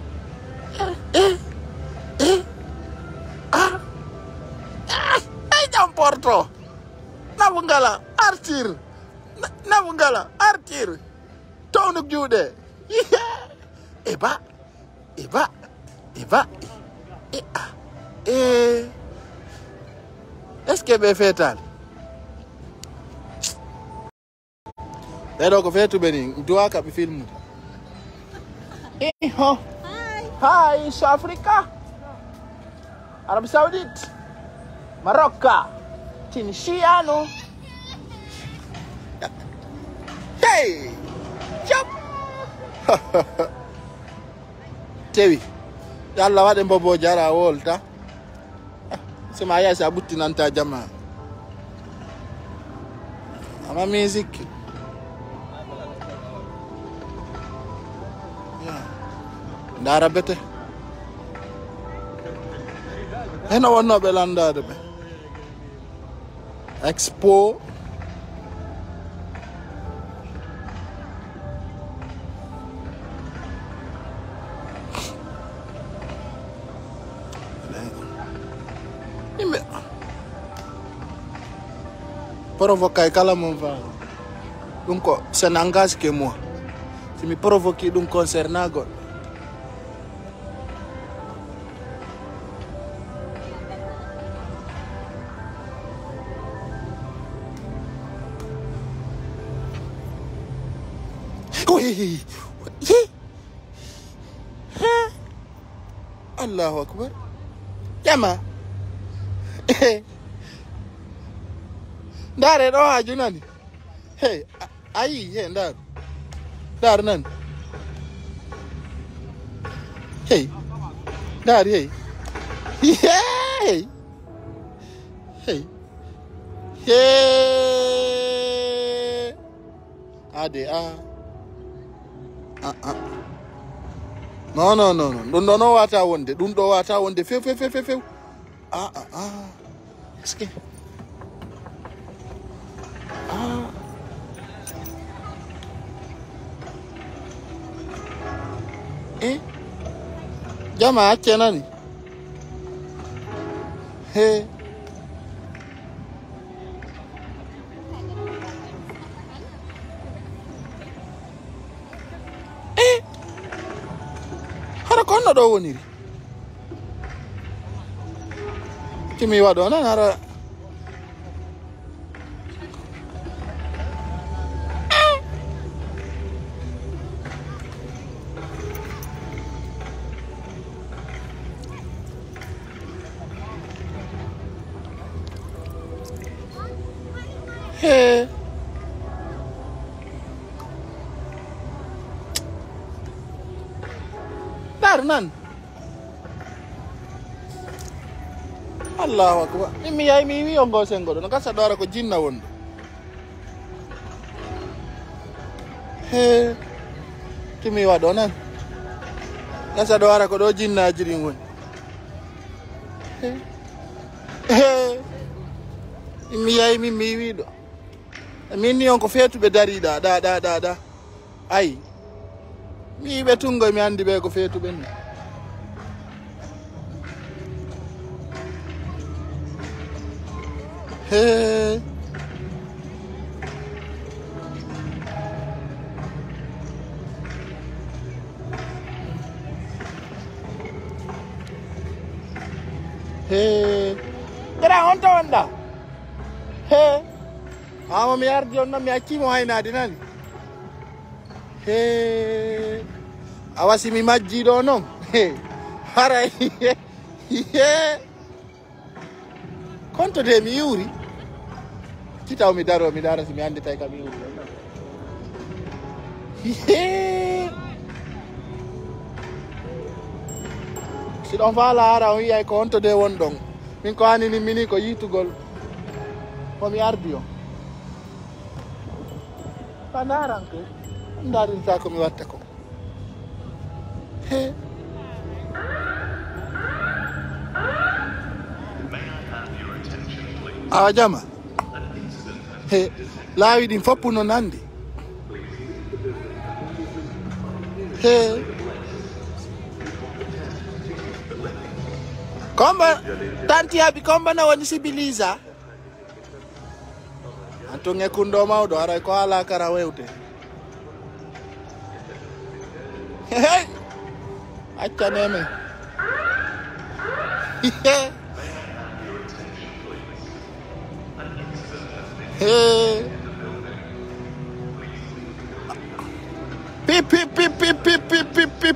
ay jam porto nabu ngala artir nabu ngala artir townuk juuɗe eba est-ce que ɓe feetali ɓeɗo ko feetuɓe ni duwaka ɓe filmude Hi, South Africa, Arabie Saoudite, Morocco, Tunisia, no. Hey, chop. Tewi, yalla waɗe mbobo jara wolta. Sema ya sa butti nanta jama. Ama music. Ndara bete eno wonnoɓe landade ɓe expo yimɓe provoque kala mon va ɗum ko ça n'engage que moi si mi provoque ɗum concernant goɗɗo Allahu akbar jama ndare ɗo haaju nani hey ayi he ndar nani hey ndar hey ade no ɗum ɗo no wata wonde ɗum ɗo wata wonde few est-ce que jama acce nani he hara ko onno ɗo woniri timi waɗo nan hara he dar nan Allahu akbar mi yayi mi wi ongo sengo do no gasa dora ko jinna wondo he timi wado nan gasa dora ko do jinna jirin woni he mi yayi mi wi do min ni on ko feetuɓe dariɗa da ay mi ɓe tungo mi andi ɓe ko feetuɓe ni he gara on to wonɗa he ama mi ardi on noon mi accimo haynade nani he a wasi mi majjiɗo noon Haray. Konto de mi yuri. Kita mi daro si mi andi tay kam yuri. Si ɗon faala ara on yiyay ko honto de won ɗon min ko hanini mini ko yitugol komi ardi o ta ndaran ko ndarinta komi watta ko he awa jama he laawi ɗin foppu no nandi he komba tanti abi komba na woni sibiliza antonge kundo mawdo ara ko ala kara wewte hey acca neme hey pip pip pip pip pip pip pip pip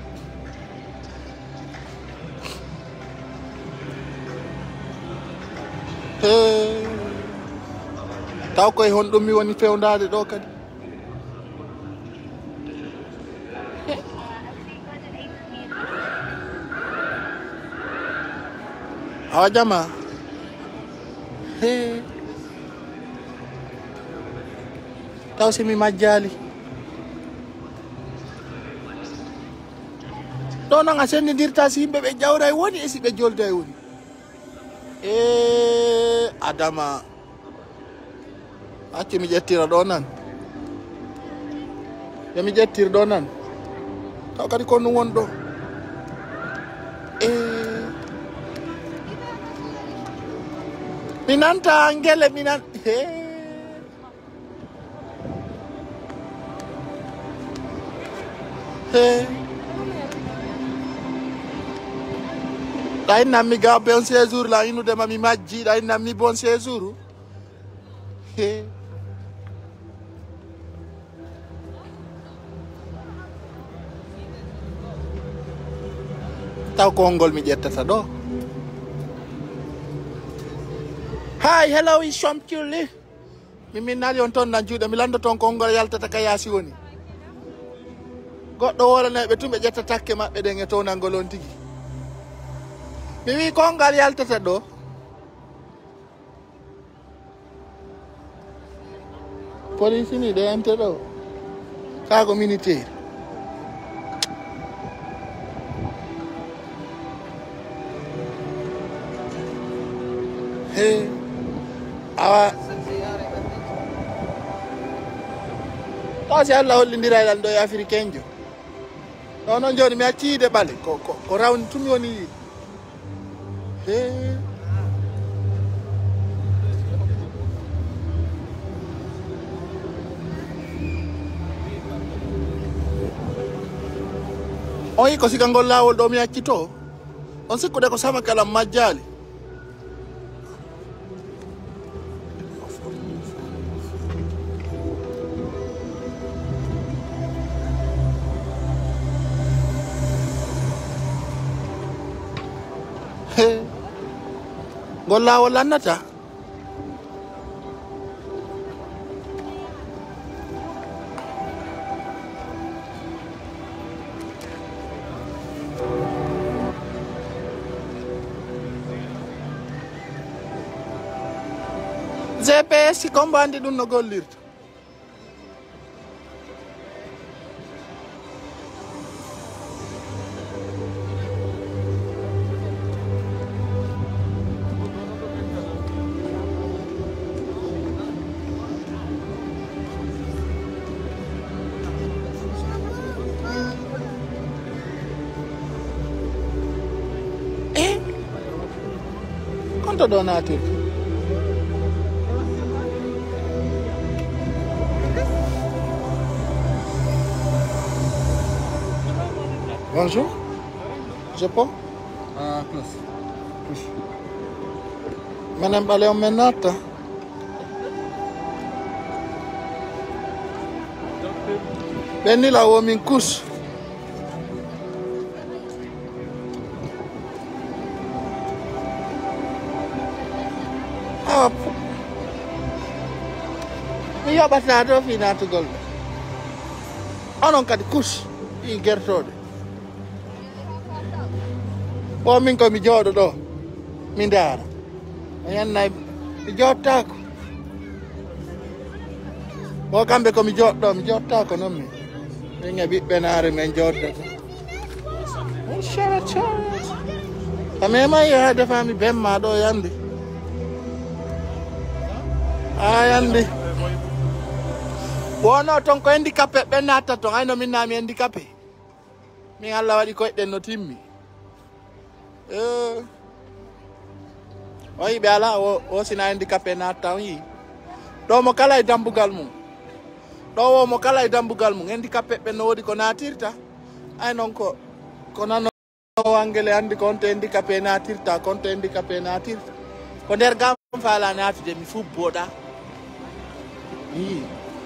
taw koye hon ɗum mi woni fewndade ɗo kadi awa jama taw simi majjali ɗo noon a sendidirta si yimɓe ɓe jawra e woni e si ɓe jolda e woni Adama acci mi ƴettira ɗo nan yomi ƴettir ɗo nan taw kadi ko ɗum won ɗo mi nanta ngele mi nan ɗay nammi ga bon séjour la inudema mi majji ɗay nammi bon séjour taw kongol mi ƴettata ɗo hay hello is somculli min nali on toon nan juuɗe mi lando toon kongol yaltata ka yaasi woni goɗɗo woraneɓe tumɓe ƴetta takke maɓɓe ɗen e townangol on tigi mi wi kongal yaltata ɗo police ni ɗe ente ɗo kago militaire he awa taw si Allah hollindira ɗan ɗo e africain jo ɗo noon joni mi acciide ɓale ko rawni tumi woni yiide on yi ko siga ngol lawol ɗo mi accito on sikkude ko sama kalam majjali ngol lawol lannata GPS si komba andi ɗum no gollirta konto ɗo natirta bonjour je peux close menen ɓale on men natta ɓenni lawo min kus Ah, mi yoɓata ɗo fi natugol ɓe onon kadi kus i gertoɗe o min komi jooɗo ɗo mi ndaara o yannay mi jottako o kamɓe komi joɗɗo mi jottako noon min e ɓiɓɓe naare men joddata a memayi ha defami bemma ɗo yande a yande wono ton ko handicapé ɓe natta ton hayno min nami handicapé min Allah waɗi koyɗen no timmi o yiɓe ala o sina handicapé natta on yi ɗo mo kala e dambugal mum ɗo wo mo kala e dambugal mum handicapé ɓe no woodi ko natirta ay noon ko nano wangele andi ko onto handicapé natirta ko onto handicapé natirta ko nder gam faala natude mi fubboɗa yi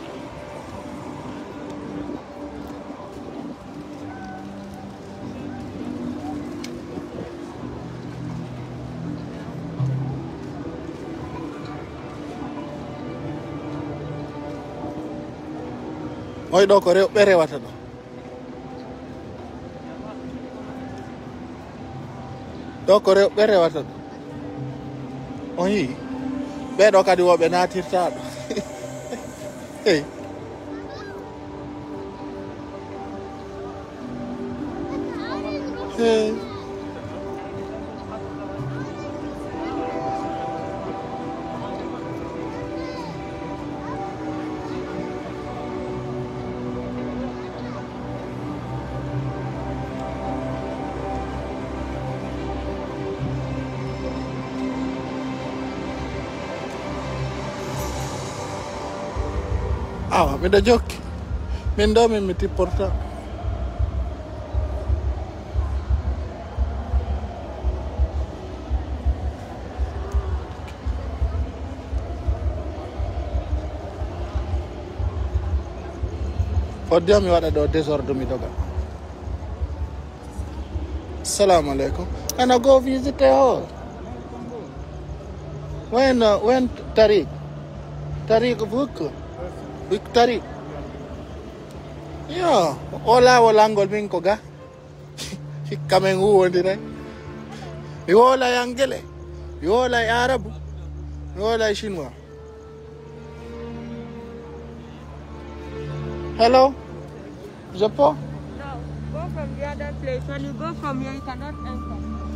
oy ɗo ko rewɓe rewata ɗo ɗo ko rewɓe rewata ɗo on yii ɓeɗo kadi woɓe natirta ɗo hey hey awa miɗo jokki min ɗo min mi tipporta fodde o mi waɗa ɗo désordre mi doga assalamu aleykum ana go visite hall when Tariq Tariq yo o laawol angol min ko ga hikka men huwodire mi wola e angele mi wola e arabu mi wola e chinois hello Japan? No, go from the other place. When you go from here, you cannot enter.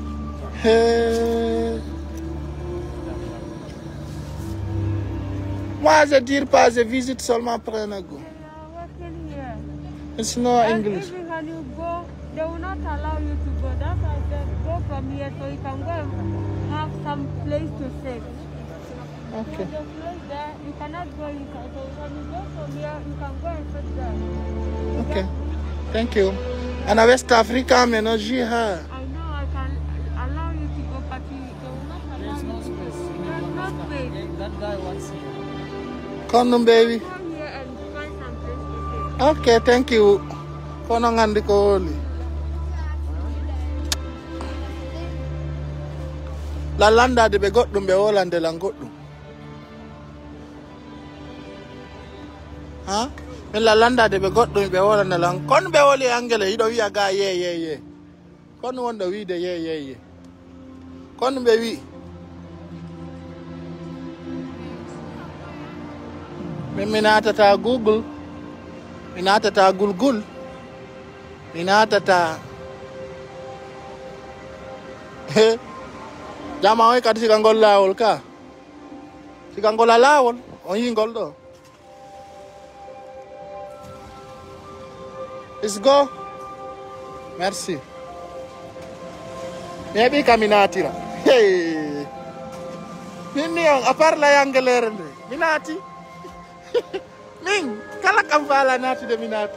Moi, je dis pas, je visite seulement après un go. They are working here. It's no And English. even when you go, they will not allow you to go. That's why I said go from here so you can go and have some place to sit. Okay. There's a place there, you cannot go inside. So when you go from here, you can go and sit there. Okay. Thank you. And West Africa, me no ji ha. I know I can allow you to go, but they will not allow There's no you. space. There's no space. That guy wants you. Come on, baby. Come here and find some place to sit. Okay, thank you. Kono ngandi ko oli. La landa de be goddum be wolande lan goddum. Ha? Me la landa de be goddum be wolande lan kon be woli angele ido wiya ga ye. Kon wonda wiide ye. Kon be wi. Minatata Google. Minatata Google. Minatata jama oy kadi sikangol lawol ka sikangol lawol on yingol do let's go merci maybe kaminatira hey minni on a part la yangelere nde minati min kala kam fala nati de minata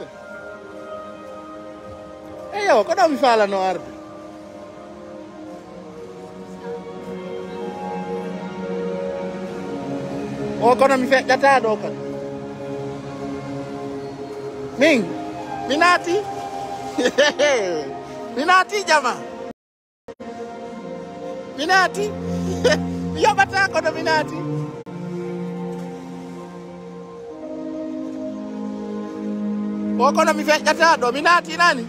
eyo ko do mi fala no arde o kono mi feƴƴata ɗo kadi min mi naati jama mi naati Yobata ko nominati. Okono mi feccata dominati nani?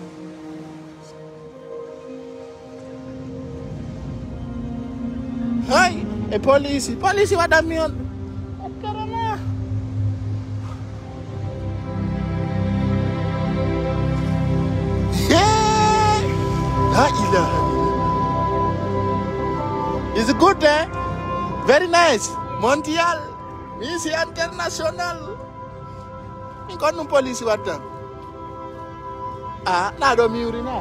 Hai, e polisi wadami on. Karama. Yeah. La ilaha. Is it good, eh? Very nice. Mondial. Miss International. Kon num police watta na do mi urina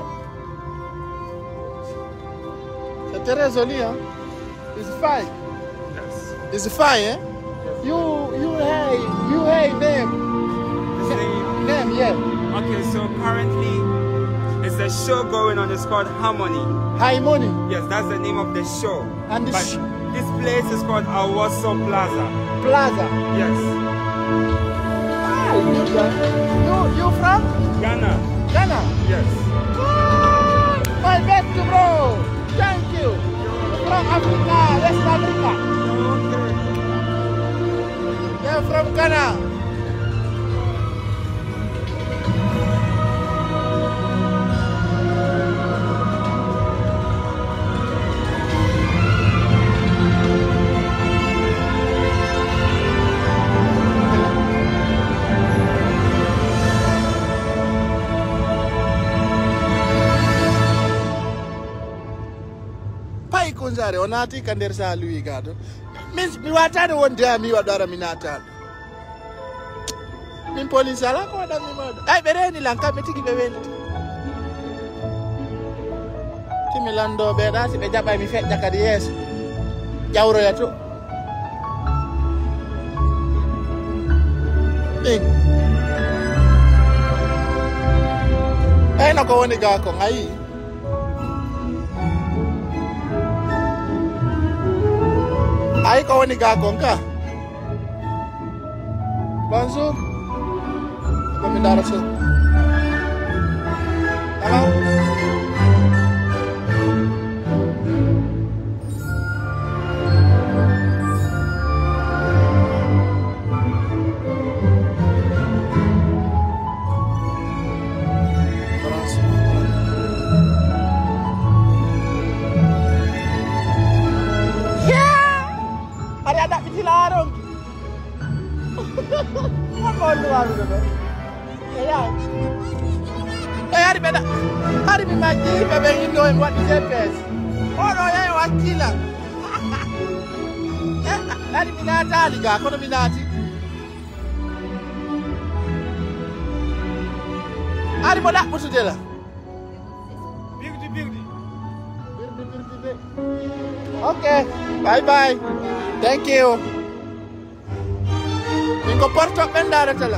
c'est très joli hein. It's fine. Yes. It's fine, eh? You hey name. Name, yeah. Okay, so currently it's a show going on. It's called Harmony. Harmony. Yes, that's the name of the show. And this place is called Awoso Plaza. Plaza. Yes. You from? Ghana. Ghana? Yes. My best bro. Thank you. From Africa, West Africa. Okay. They're from Ghana. Kunzare onati kandersa lui gado mi watane wonde mi wadara minata min police ala ko da mi modo ay bereni lanka metigi be welti kimi lando be dati be jaba mi fedda kadi yes jawro yato ay no ko woni ga ko ngai Ay kau ni gagong ka. Bonjour. Kami daraso. Hello. Ada kecilarung. Apa lu baru tu? Ya. Hari beda. Hari bimaji bebe Indo yang buat GPS. Oh no ya wakila. Hari minata liga, kono minati. Hari bola musuh dia lah. Beauty. Okay, bye. Thank you. Mingo porto bendara tala.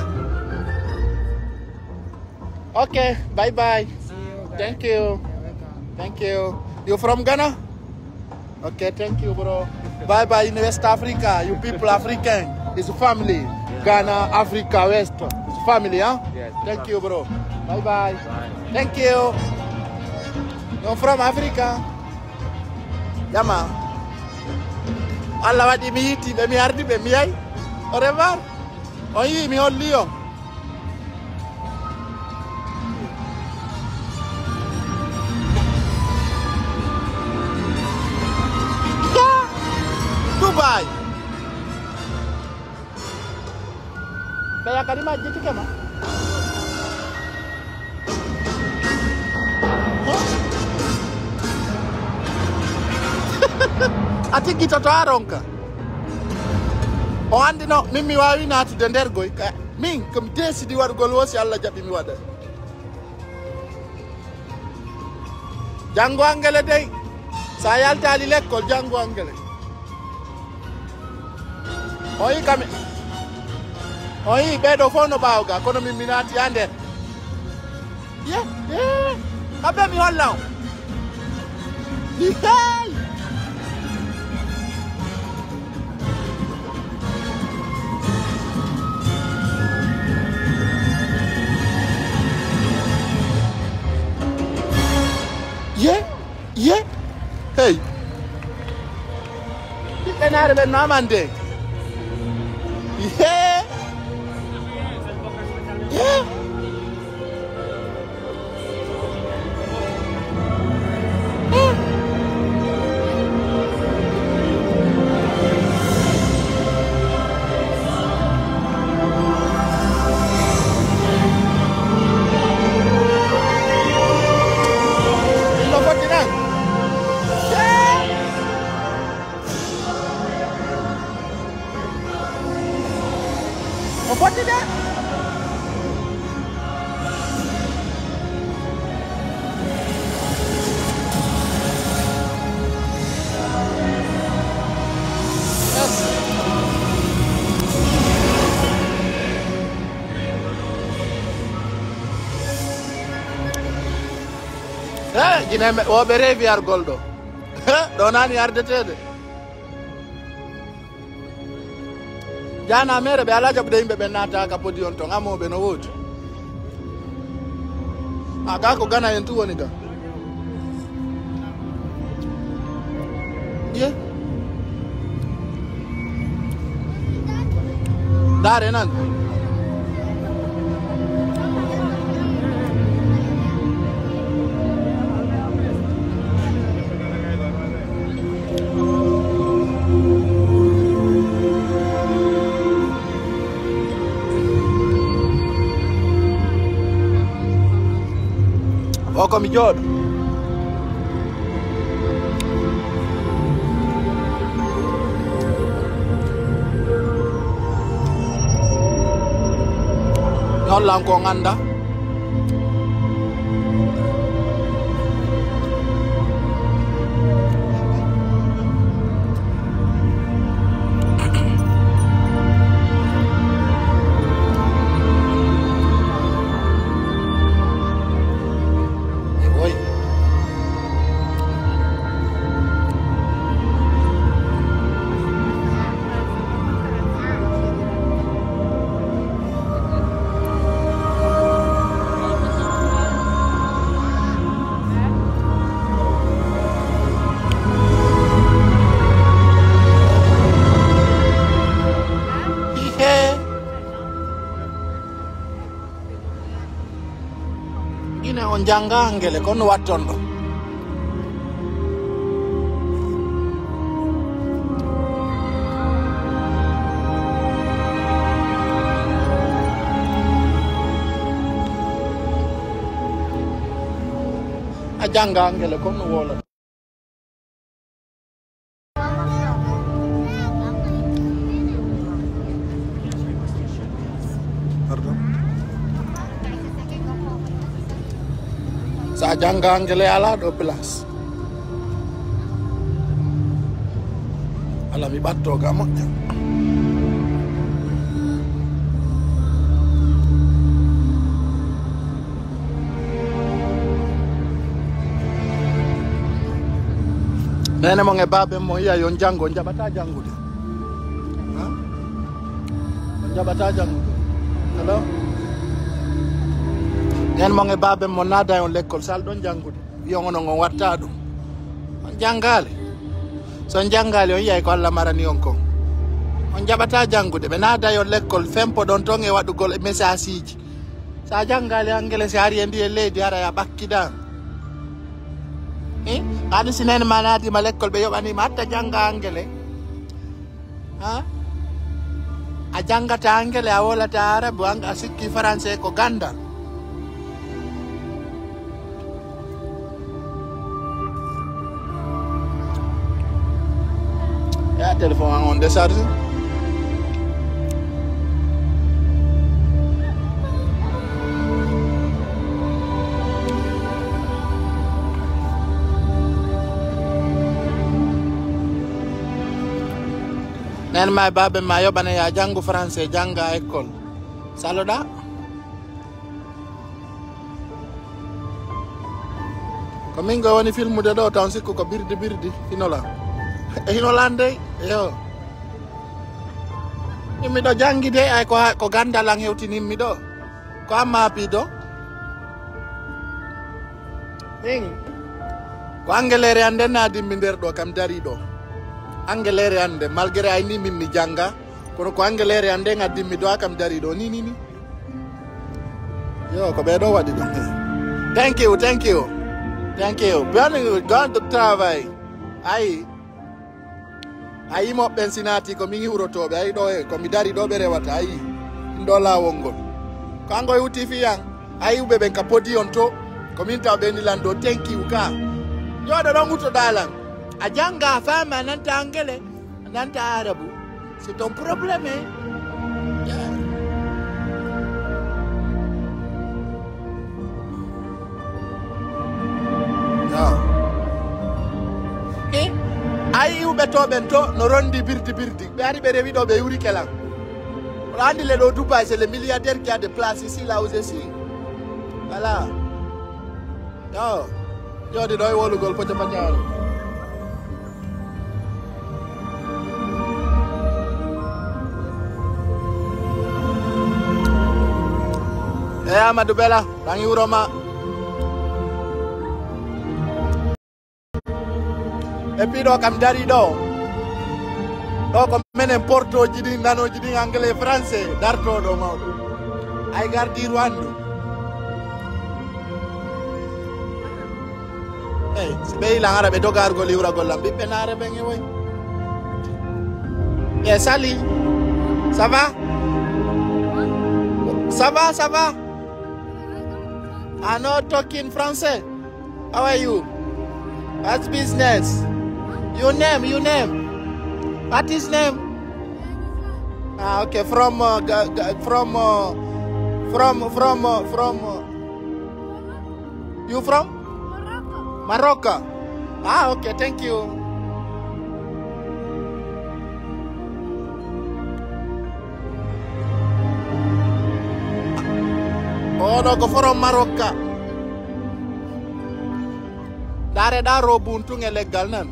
Okay, bye. Thank you. You from Ghana? Okay, thank you, bro. Bye in West Africa. You people African. It's a family. Ghana, Africa, West. It's family, huh? Yes. Thank you, bro. Bye. Thank you. You're from Africa? Yama. Allah wadi mi hiti be mi ardi be mi ay au revoir o yi mi holli yo Dubai kaya kalima jitu kama ati kitoto aronka o andi no mimi wawi naatude nder goy min kom desidi wargol wosi Allah jaɓi mi waɗa janngo angele dey sa yaltali l'école janngo angele o yi kame o yi ɓeɗo fof no ɓawga kono min mi naati ha nder ye kamɓe mi holla o Yeah. Hey. Canary be namande. Yeah. Yeah. What did that? Yes. Gine o be revi ar goldo. Do nani ardetede. Jana mere be alaja bude imbe be nata ka podi on to ngamo be no wote. Aga ko gana yentu woni ga. Ye. Dare nan. Oko mi jodo. Non lanko nganda. Janga ngele kono watondo. Ajanga ngele kono wola. Sa janga ngele ala 12. Ala mi batto gamo. Nene mo ngebabe mo iya yon jango njabata jango de. Ha? Njabata jango. Hello? Nen mo ngebabe mo nada yon l'école sal don jangude yo ngono ngon watta dum jangale so jangale on yai ko alla marani on ko on jabata jangude be nada yon l'école fempo don tonge wadugol message sa jangale angele si ari endi e leydi ara ya bakkida adi sinen manati ma l'école be yobani matta janga angele ha a jangata angele a wolata arabu anga sikki français ko ganda. Ya telepon on décharge. Nen may babe ma yobane ya jangu français janga école. Saloda. Komingo woni film de do tan sikko ko birdi hinola. Hinolande yo. Imi do jangi de ay ko ganda lang hewtini mi do. Ko amma pido. Ko angelere ande na dimbi nder do kam dari do. angelere ande malgré ay ni min mi janga kono ko angelere ande ngaddi mi do akam dari do ni yo ko be do wadi do thank you bien grand travail ay mo ben sinati ko mi ngi hurotobe ay do e ko mi dari do be rewata ay ndo lawol ngol kango yuti fi yang ay ube ben kapodi on to ko min taw be ni lando thank you ka yo do nguto dalan ajanga fama nanta angele nanta arabu c'est ton problème yeah. Ay ube to bento no rondi birdi be ari be rewi do be yuri kelan randi le do Dubaï c'est le milliardaire qui a des places ici là aux ici voilà yo de doy wolu gol pote pañal Amadou Bella dangi uroma et puis donc am dari do ko menen porto jidi nano jidi anglais français darto do mawdo ay gardi Rwanda sibey la arabe do gar go liwra golam bi ben arabe ngi way Sali ça va I know talking français how are you what's business your name what is name okay from you from Morocco okay thank you no go from Morocco dare daro buntu nge legal nan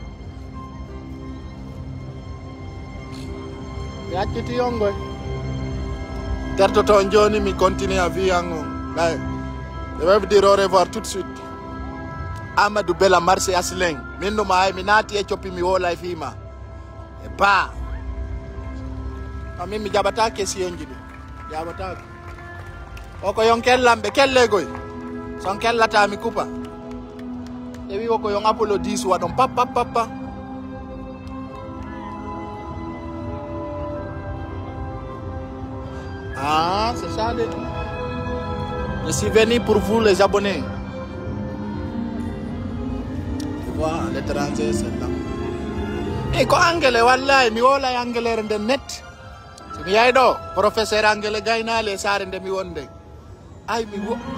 Yachiti yongo. Terto tonjoni mi continue à vivre en je vais vous dire au revoir tout de suite. Amadou Bella marché asleng. Minno mai minati e chopi mi wola ifima. E pa. Ami mi jabata ke si yonjidi. Jabata. Oko yonkel lambe kelle goy. Son kella ta mi kupa. E wi oko yon Apollo 10 wadon papa. Ah, c'est ça. Je suis venu pour vous les abonnés. Voilà, l'étranger c'est là. Et quand Angele, wallahi, mi wola Angele rende net. Si mi yaido, professeur Angele gaina le sa rende mi wonde. Ay mi wo.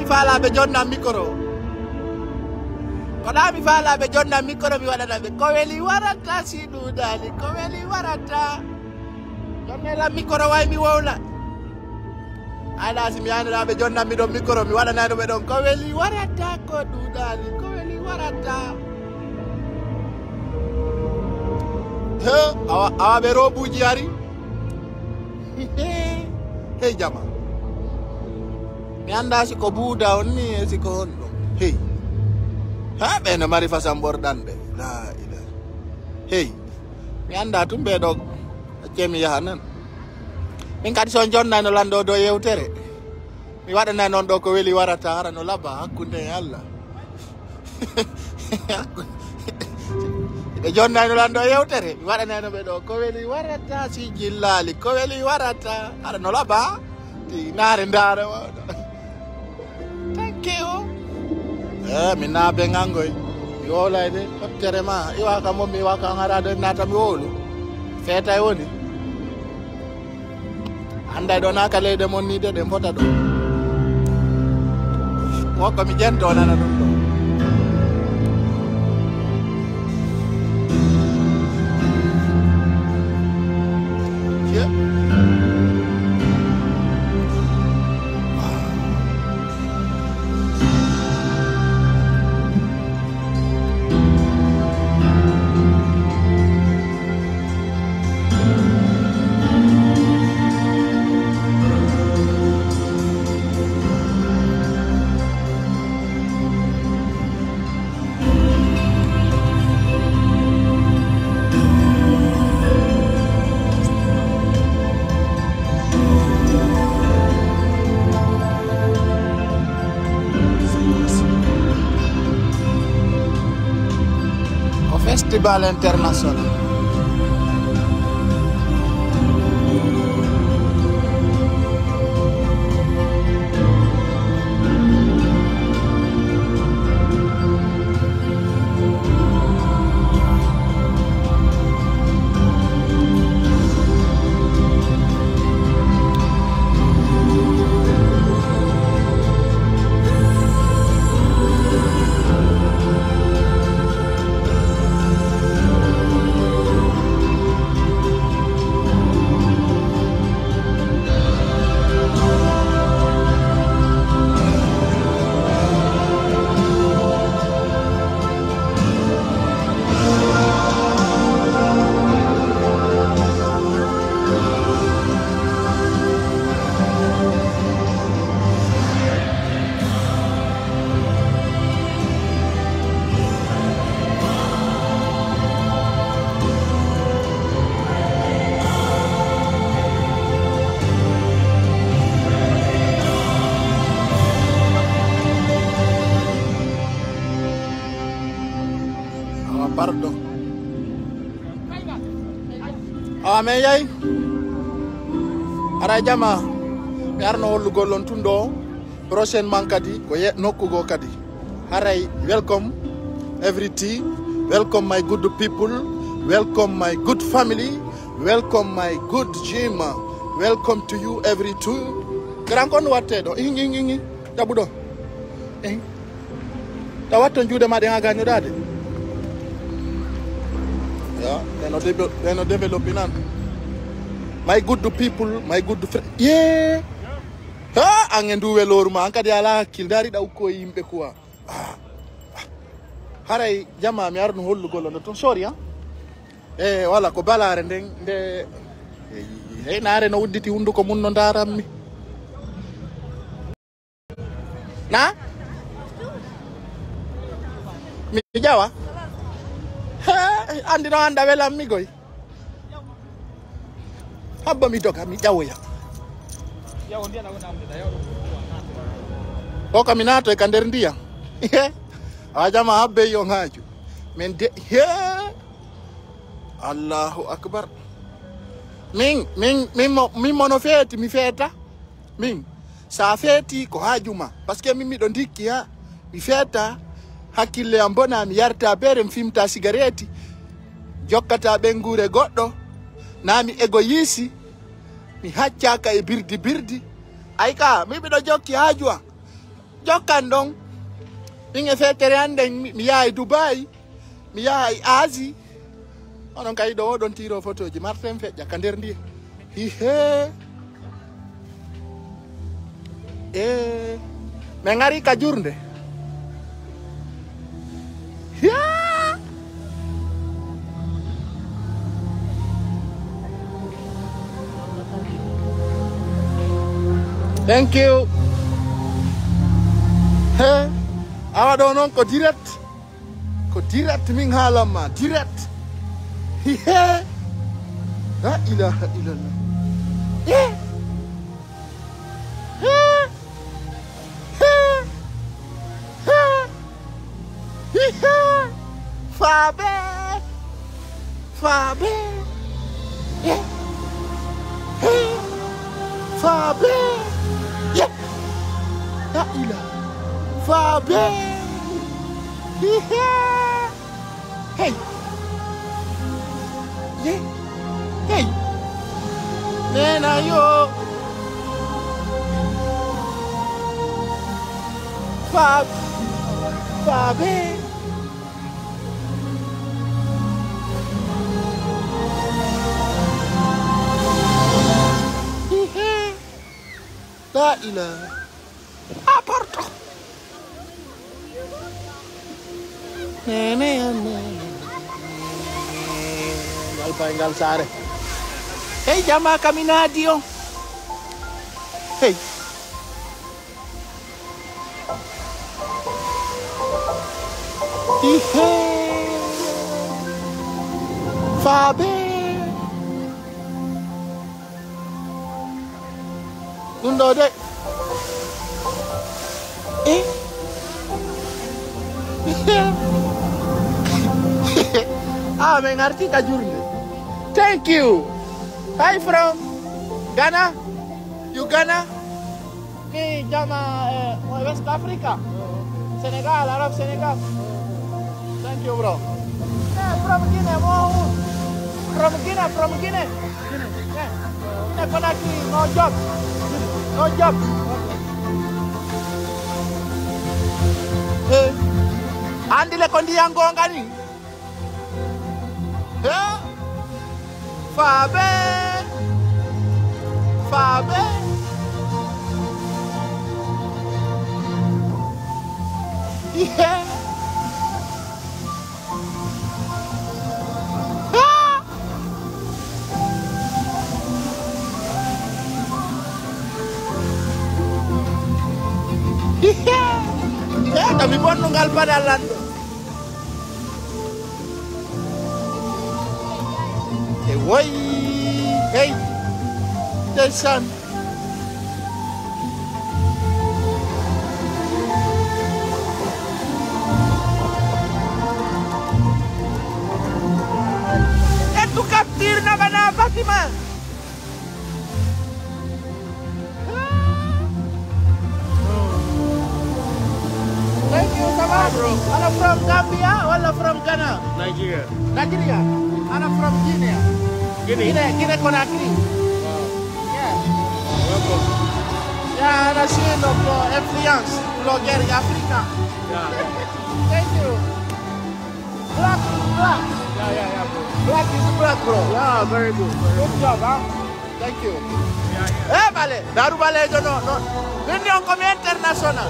mi fala be jonna micro koda mi fala be jonna micro mi wada be ko weli warata si dudali ko weli warata jonna la micro way mi wowla ala si mi anda be jonna mi do micro mi wada na do be don ko weli warata ko dudali ko weli warata he awa be robuji ari hey jama mi anda si ko buda onni si ko on hey ha be no mari fasam bordan be la ila hey mi anda tumbe dog cemi yahanan min kadi son jonna no lando do yewtere mi wadana non do ko weli warata ara no laba hakkunde Allah be jonna no lando yewtere mi wadana no be do ko weli warata si jillali ko weli warata ara no laba ti nare ndare wada thank you mina be ngangoy yo layde hottere ma iwa ka mom mi waka ngara do nata mi wolu feta woni anda do naka leyde mon ni de fota do moko mi jento nana dum do Festival international. Pardon. Me yay ara jama mi arno hollugol on tundo prochainement kadi ko nokkugo kadi haray welcome everything welcome my good people welcome my good family welcome my good gym welcome to you every two grand kon watte do ingi tabudo ta watto juude ma de ha gaño dade yeah they no developing on my good people my good friend yeah ha angendu welor ma kadi ala kildari daw ko yimbe quoi haray jama mi arno hollugol on ton sorry wala ko balare nde naare no wudditi hunduko mun no ndarammi na mi jawa andi no anda welam mi goy habba mi doga mi jawoya o kaminato e kander ndiya ajama habbe yo ngaju men de Allahu akbar min mono feti mi feta min sa feti ko hajuma parce que mi do ndikki ha mi feta hakkille am bona mi yarta bere mi fimta cigarette jokkata be ngure goddo na mi egoyisi mi haccaka e birdi ay ka mi do jokki hajua Jokandong. Inge fetere ande mi yaay Dubai. Mi yaay Asie. Onon kay do don tiro photo ji martem fejja ka nder ndi. Hihe. Me ngari ka jurnde. Yeah. Thank you. Hey, I don't know ko direct min halama direct. Hey, la ilaha illallah. Yeah. Hey. Hey. Hey. Fabe. Yeah. Hey. Fabe. Yeah. La ilaha. Fabe. Yeah. Hey. Yeah. Hey. Nena yo. Fabe. La ilaha. Aporto. Nene. Gal sare. Hey, jama caminadio. Hey. Fabe. Undo de. Me ngerti ka jurne. Thank you. Hi from Ghana. Uganda. Ni jama West Africa. Senegal, Arab Senegal. Thank you, bro. From Guinea, From Guinea. Yeah. Conakry, no job. Hey. Andile kondi yango ngani. Hey. Fabe. Yeah. Ya, kami pun nunggal pada lando. Woi, hey, Jason. Itu kaptir nama Fatima. Thank you, sama bro. Ana from Gambia or from Ghana? Nigeria. Ana from Guinea. Guinea Conakry. Wow. Yeah. Welcome. Yeah, ana siendo influence blogger in Africa. Yeah. Thank you. Black. Yeah, bro. Black is black, bro. Yeah, very good. Good job, huh? Thank you. Yeah. Vale. Daru vale no. Union comme international.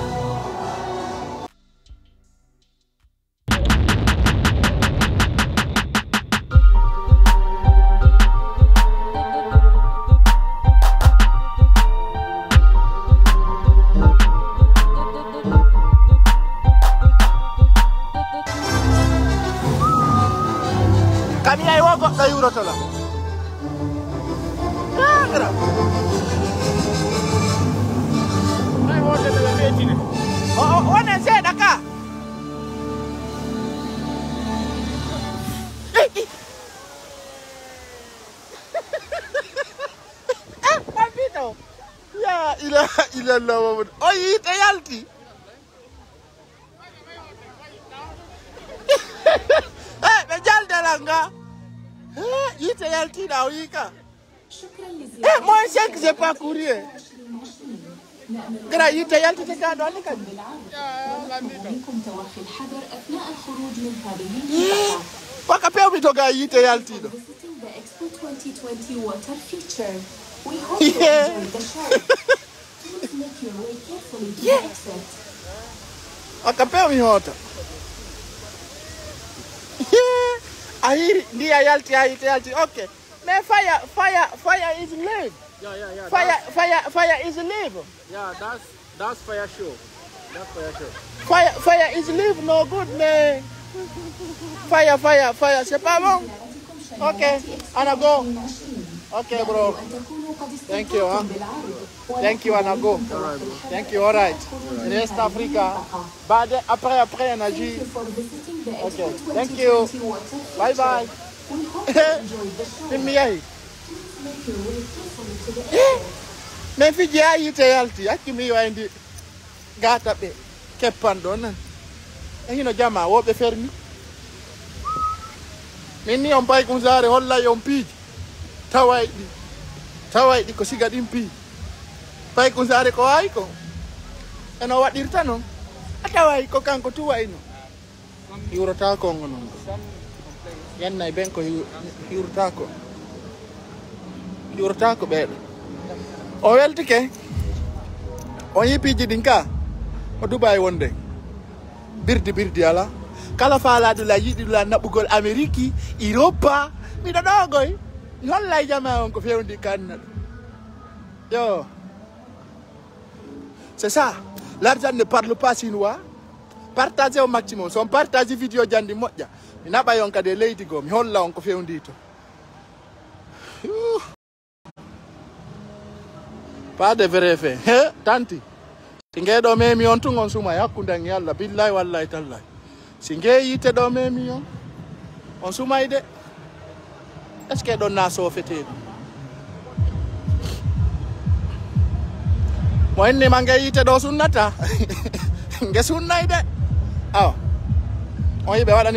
Kami ay wogo da euro to la. Kagra. Ay wogo da betine. One se daka. Papito. Ya ilaha illallah Muhammad. Oy ite yalti. Ite yalti da oyika. Moi c'est que j'ai pas couru. قرا يتيالتي تقعدوا عليك منكم توخي الحذر أثناء الخروج من هذه المنطقة. وكابيو بيتوغا يتيالتي دو Visiting the Expo 2020 water feature. We hope you enjoy the show. Please make your way carefully to the exit. وكابيو ميهوتا ahiri ndia yalti okay man fire is live fire is live Yeah, that's fire show. That's fire show. fire is live no good man fire c'est pas bon okay Anna go okay bro thank you thank you Anna go thank you all right West Africa après on agit okay thank you bye bye mais fi jaay yite yalti akimi wayndi gata be keppando nan hino jama wobe fermi minni on bay kunzare holla yon piiji tawaydi ko siga dim pi bay kunzare ko ay ko eno wadirta non ataway ko kanko tuwayno hiwrata ko ngonon yannay ben ko hiwrata ko beedo o welti ke on yipiji din ka o Dubai wonde birdi ala kala faalaadu la yiɗi la naɓugol Amérique Europa miɗo ɗogoy hollay jama on ko fewndi kanna yo c'est ça l'argent ne parle pas chinois partagez au maximum son partage vidéo jandi moƴƴa mi naɓa yon kadi leydi goo mi holla on ko fewndi to pas de vrai fait tanti si ngeeɗo memi on tun on suma hakkunde yalla billahi wallahi tallahi si ngee yite ɗo memi on sumay de est ce que ɗon na sofeteɗo mo innima nge yite ɗo sunnata nge sunnay de awa on yiɓe waɗani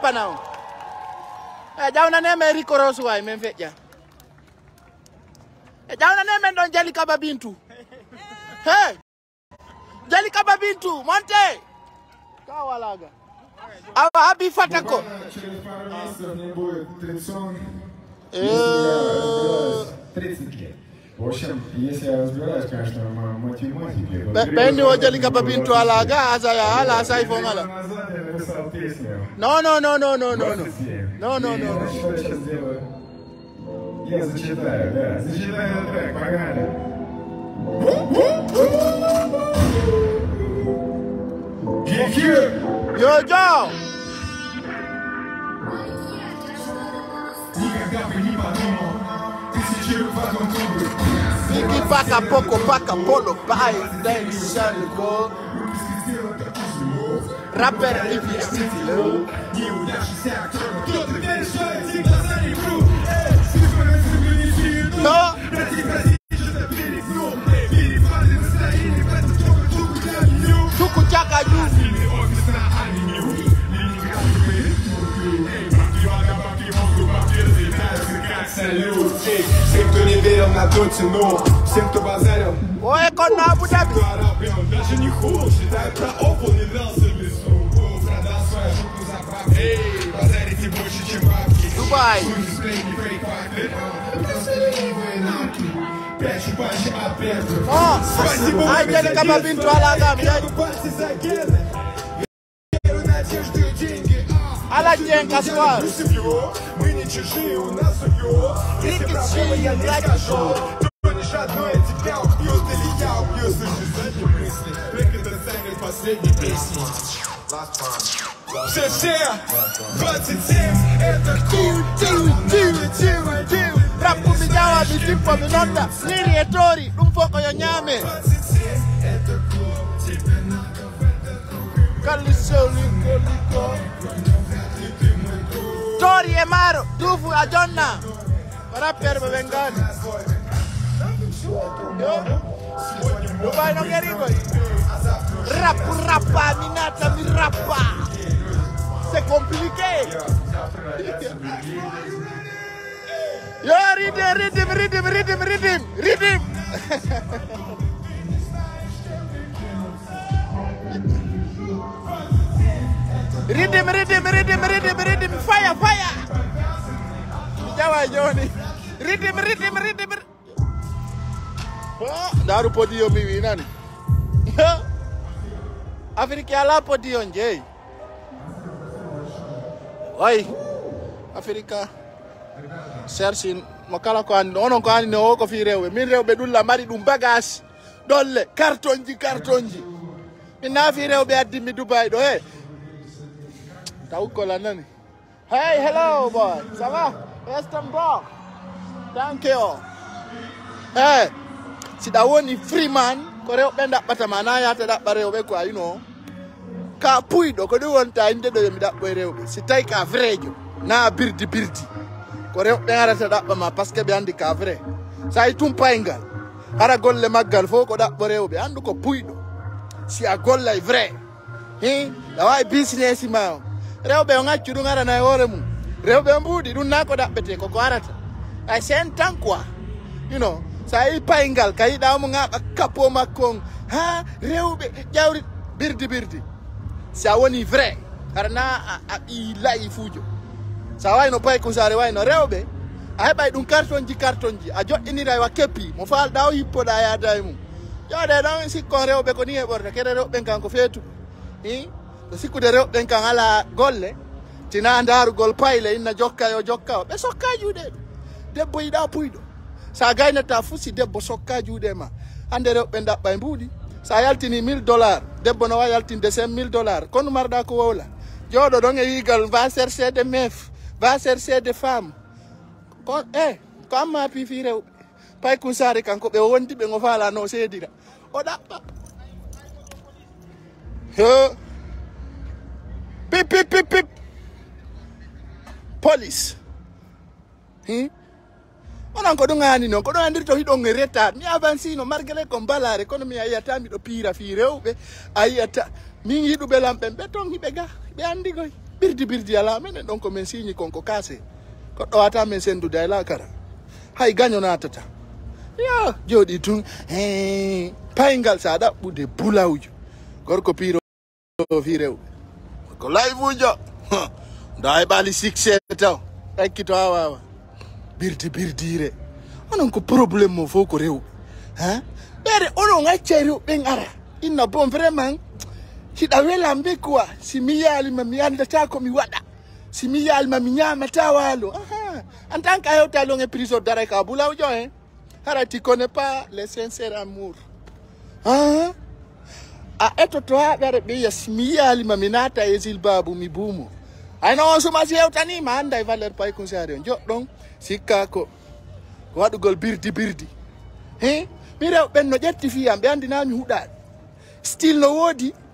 panao. Jauna neme Rico Roswai men feja. Jauna neme don Jalika Babintu. Hey. Jalika Babintu, monte. Kawalaga. Awa habi fatako. Не будет 30 лет. В общем, если я разбираюсь, конечно, в математике... Бенди Jalika Babintu alaga, azaya ala, asai fongala. Назад я написал песню. No. No. Что я сейчас делаю? Я зачитаю, да. Зачитаю трек, погнали. Yo. Никогда бы не подумал, тысячи в одном клубе. Siki paka poko paka polo pai then shaliko. Rapper if you city low. Неудавшийся актер, кто-то решает, и глаза не врут. No. Chuku chaka you. Всем, кто не верил на ту цену, всем, кто базарил, Ой, кона Абу Даби. он даже не худ, считает про опал, не дрался в лесу. Продал свою жопу за бабки, эй, базарите больше, чем бабки. Дубай. Сплетни, фейк-факты, прячу пачи от петров. Oh, I Jalika Babintu alaga. Пальцы за гены, веру, надежду и деньги. Ala jenga swar. Мы не чужие, у нас уё. Если проблема, я не скажу. Тронешь одно, я тебя убьют, или я убью. Слышишь задние мысли, трек это сами последней песни. Все, 27, это Rap kumijawa bitimpo minonda. Niri etori, lumfoko yonyame. 27, это клуб, тебе надо в этот круг. Kaliso liko. Tori Emaro, Dufu Ajonna. Rapper bengani. Yo. Dubai no gerigo. Rapa, minata mi rapa. C'est compliqué. Yo, rhythm. Rhythm, fire. Jawa Joni. Rhythm. Oh, daru podio miwi nani. Afrika ala podio nje. Oi. Afrika. Sersin makala ko an onon ko an no ko fi rewbe min rewbe dulla mari dum bagage dolle cartonji min na fi rewbe addi mi Dubai do he taw ko la nani. Hey, hello boy, ça va? Istanbul. Thank you. Hey, si da woni free man ko rewbe ndabbata mana yata dabba rewbe ko you know ka puido ko do wonta inde do mi dabbo rewbe si tay ka vrejo na birdi ko rewbe arata dabba ma parce que be andi ka vrai sa itum paingal ara golle maggal fo ko dabbo rewbe andu ko puido si a golla vrai da way business ma rewbe on accu dum ara na hore mum rewbe mbudi dum na ko dabbete ko arata ay sen tan quoi you know sa i paingal kay da mu ngaba kapo makon ha rewbe jawri birdi si a woni vrai arna a ilai fujo sa way no pay ko sare way no rewbe ay bay dum cartonji a joddinira wa keppi mo faal daw hippo da ya daymu jode don sikko rewbe ko ni e borde kede rewbe kan ko fetu to sikkude rewbe kan ala golle tina ndaru gol payle inna jokka be sokka juude debbo ida puydo sa gaynata fusi debbo sokka juude ma ande rewbe ndabba mbudi sa yaltini $1000 debbo no yaltinde $5000 kono marda ko wowla jodo don e yigal va chercher des meufs, va chercher des femmes. Comme pi fi rewbe pay kun sare kanko be wondi be ngo fala no sedira o dabba pip police onan ko do ngani non ko do andir to hido ngereta mi avancino margale ko balare kono mi ayata mi do pira fi rewbe ayata mi yidu be lambe be ton hibe ga be andi goy birdi ala men donc men signi konko kase ko do ata men sendu dayla kara hay gaño natata ya jodi tun payngal sa dabbude bulawju gorko piro fi rew ko live ujo nday bali succès taw ekkito awawa birdire onon ko problème mo fo ko rew bere ono ngacce rew ben ara inna bon vraiment hida welambe quoi si mi yali ma mi anda ta ko mi wada si mi yali ma mi nyama tawalo en tant qu'ayota longue prison dara ka bulawjo hara tu connais pas les sincères amour eto to bere be yasmi yali ma minata ezil babu mi bumo ay no so ma yewtani ma anda e valeur pay consciare joddon sikka ko wadugol birdi mi rew ben no jetti fiyam be andina mi huda still no wodi